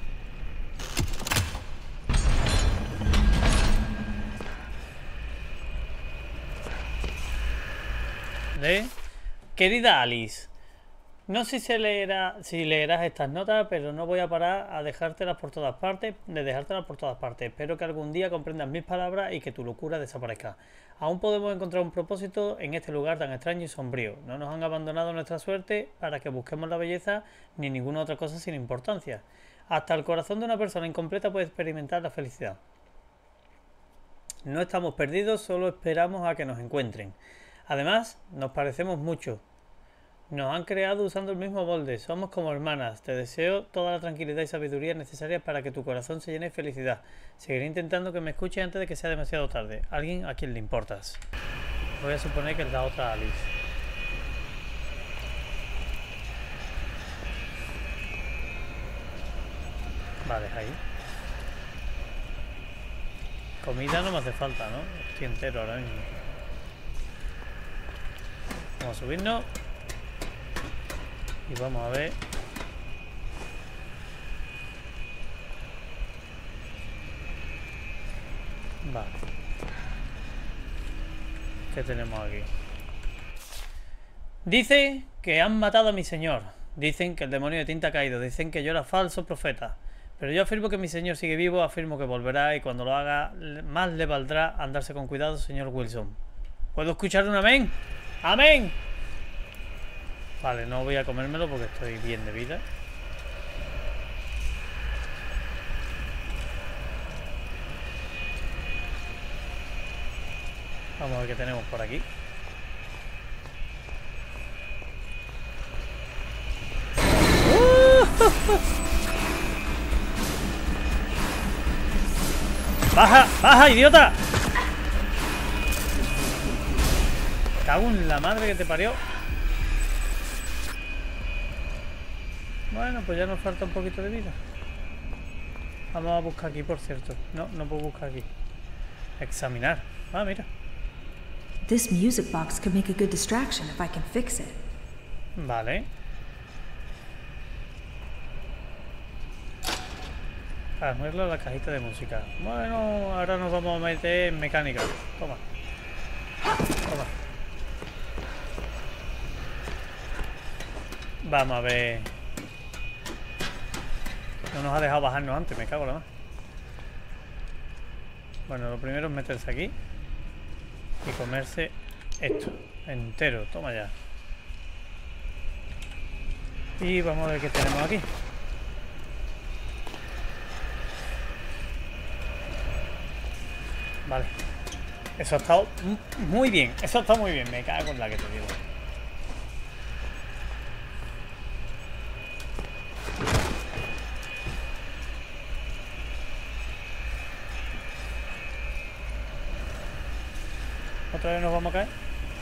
¿De? Querida Alice, no sé si leerá, si leerás estas notas, pero no voy a parar a dejártelas por todas partes, de dejártelas por todas partes. Espero que algún día comprendas mis palabras y que tu locura desaparezca. Aún podemos encontrar un propósito en este lugar tan extraño y sombrío. No nos han abandonado nuestra suerte para que busquemos la belleza ni ninguna otra cosa sin importancia. Hasta el corazón de una persona incompleta puede experimentar la felicidad. No estamos perdidos, solo esperamos a que nos encuentren. Además, nos parecemos mucho. Nos han creado usando el mismo molde. Somos como hermanas. Te deseo toda la tranquilidad y sabiduría necesarias para que tu corazón se llene de felicidad. Seguiré intentando que me escuches antes de que sea demasiado tarde. Alguien a quien le importas. Voy a suponer que es la otra Alice. Vale, ahí. Comida no me hace falta, ¿no? Estoy entero ahora mismo. Vamos a subirnos. Y vamos a ver. Vale. ¿Qué tenemos aquí? Dice que han matado a mi señor. Dicen que el demonio de tinta ha caído. Dicen que yo era falso profeta. Pero yo afirmo que mi señor sigue vivo. Afirmo que volverá y cuando lo haga más le valdrá andarse con cuidado, señor Wilson. ¿Puedo escuchar un amén? ¡Amén! Vale, no voy a comérmelo porque estoy bien de vida. Vamos a ver qué tenemos por aquí. ¡Baja! ¡Baja, idiota! Cago en la madre que te parió. Bueno, pues ya nos falta un poquito de vida. Vamos a buscar aquí, por cierto. No, no puedo buscar aquí. Examinar. Ah, mira. This music box could make a good distraction if I can fix it. Vale. Para ponerlo a la cajita de música. Bueno, ahora nos vamos a meter en mecánica. Toma. Toma. Vamos a ver. No nos ha dejado bajarnos antes, me cago en la mano. Bueno, lo primero es meterse aquí y comerse esto entero. Toma ya. Y vamos a ver qué tenemos aquí. Vale. Eso ha estado muy bien. Eso ha estado muy bien. Me cago en la que te digo. ¿Otra vez nos vamos a caer?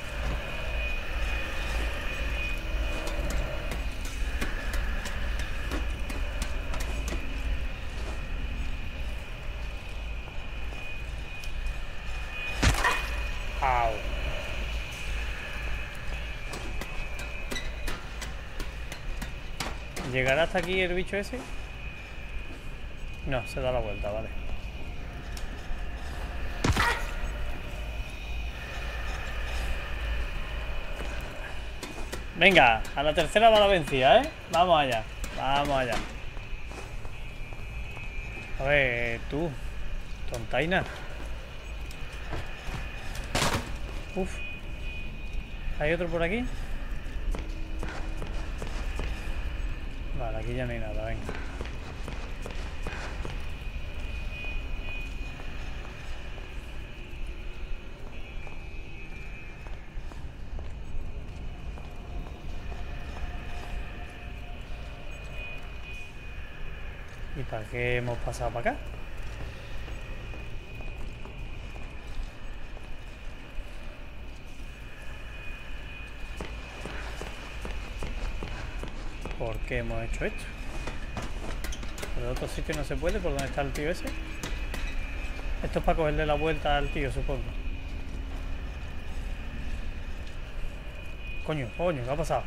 Au. ¿Llegará hasta aquí el bicho ese? No, se da la vuelta, vale. Venga, a la tercera va la vencida, ¿eh? Vamos allá, vamos allá. A ver, tú. Tontaina. Uf. ¿Hay otro por aquí? Vale, aquí ya no hay nada, venga. ¿Y para qué hemos pasado para acá? ¿Por qué hemos hecho esto? ¿Por el otro sitio no se puede? ¿Por dónde está el tío ese? Esto es para cogerle la vuelta al tío, supongo. Coño, coño, ¿qué ha pasado?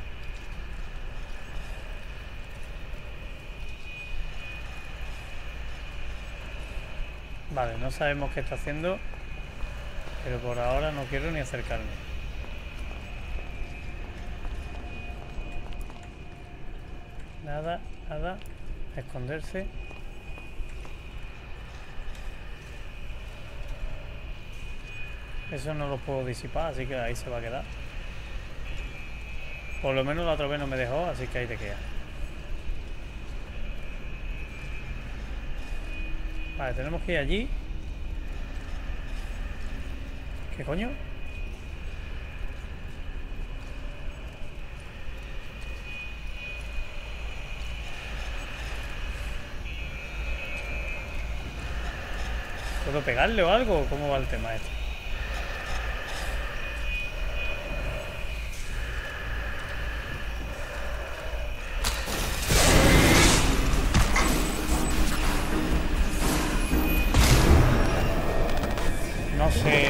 Vale, no sabemos qué está haciendo, pero por ahora no quiero ni acercarme. Nada, nada. Esconderse. Eso no lo puedo disipar, así que ahí se va a quedar. Por lo menos la otra vez no me dejó, así que ahí te queda. Vale, tenemos que ir allí. ¿Qué coño? ¿Puedo pegarle o algo? ¿Cómo va el tema este? No sé.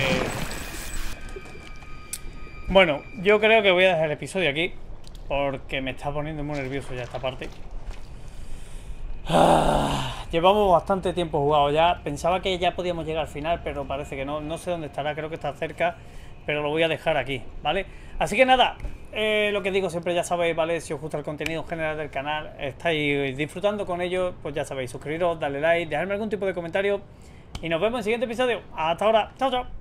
Bueno, yo creo que voy a dejar el episodio aquí, porque me está poniendo muy nervioso ya esta parte. Ah, llevamos bastante tiempo jugado ya. Pensaba que ya podíamos llegar al final, pero parece que no. No sé dónde estará, creo que está cerca, pero lo voy a dejar aquí, ¿vale? Así que nada, eh, lo que digo siempre, ya sabéis, ¿vale? Si os gusta el contenido en general del canal, estáis disfrutando con ello, pues ya sabéis, suscribiros, darle like, dejarme algún tipo de comentario y nos vemos en el siguiente episodio. Hasta ahora, chao, chao.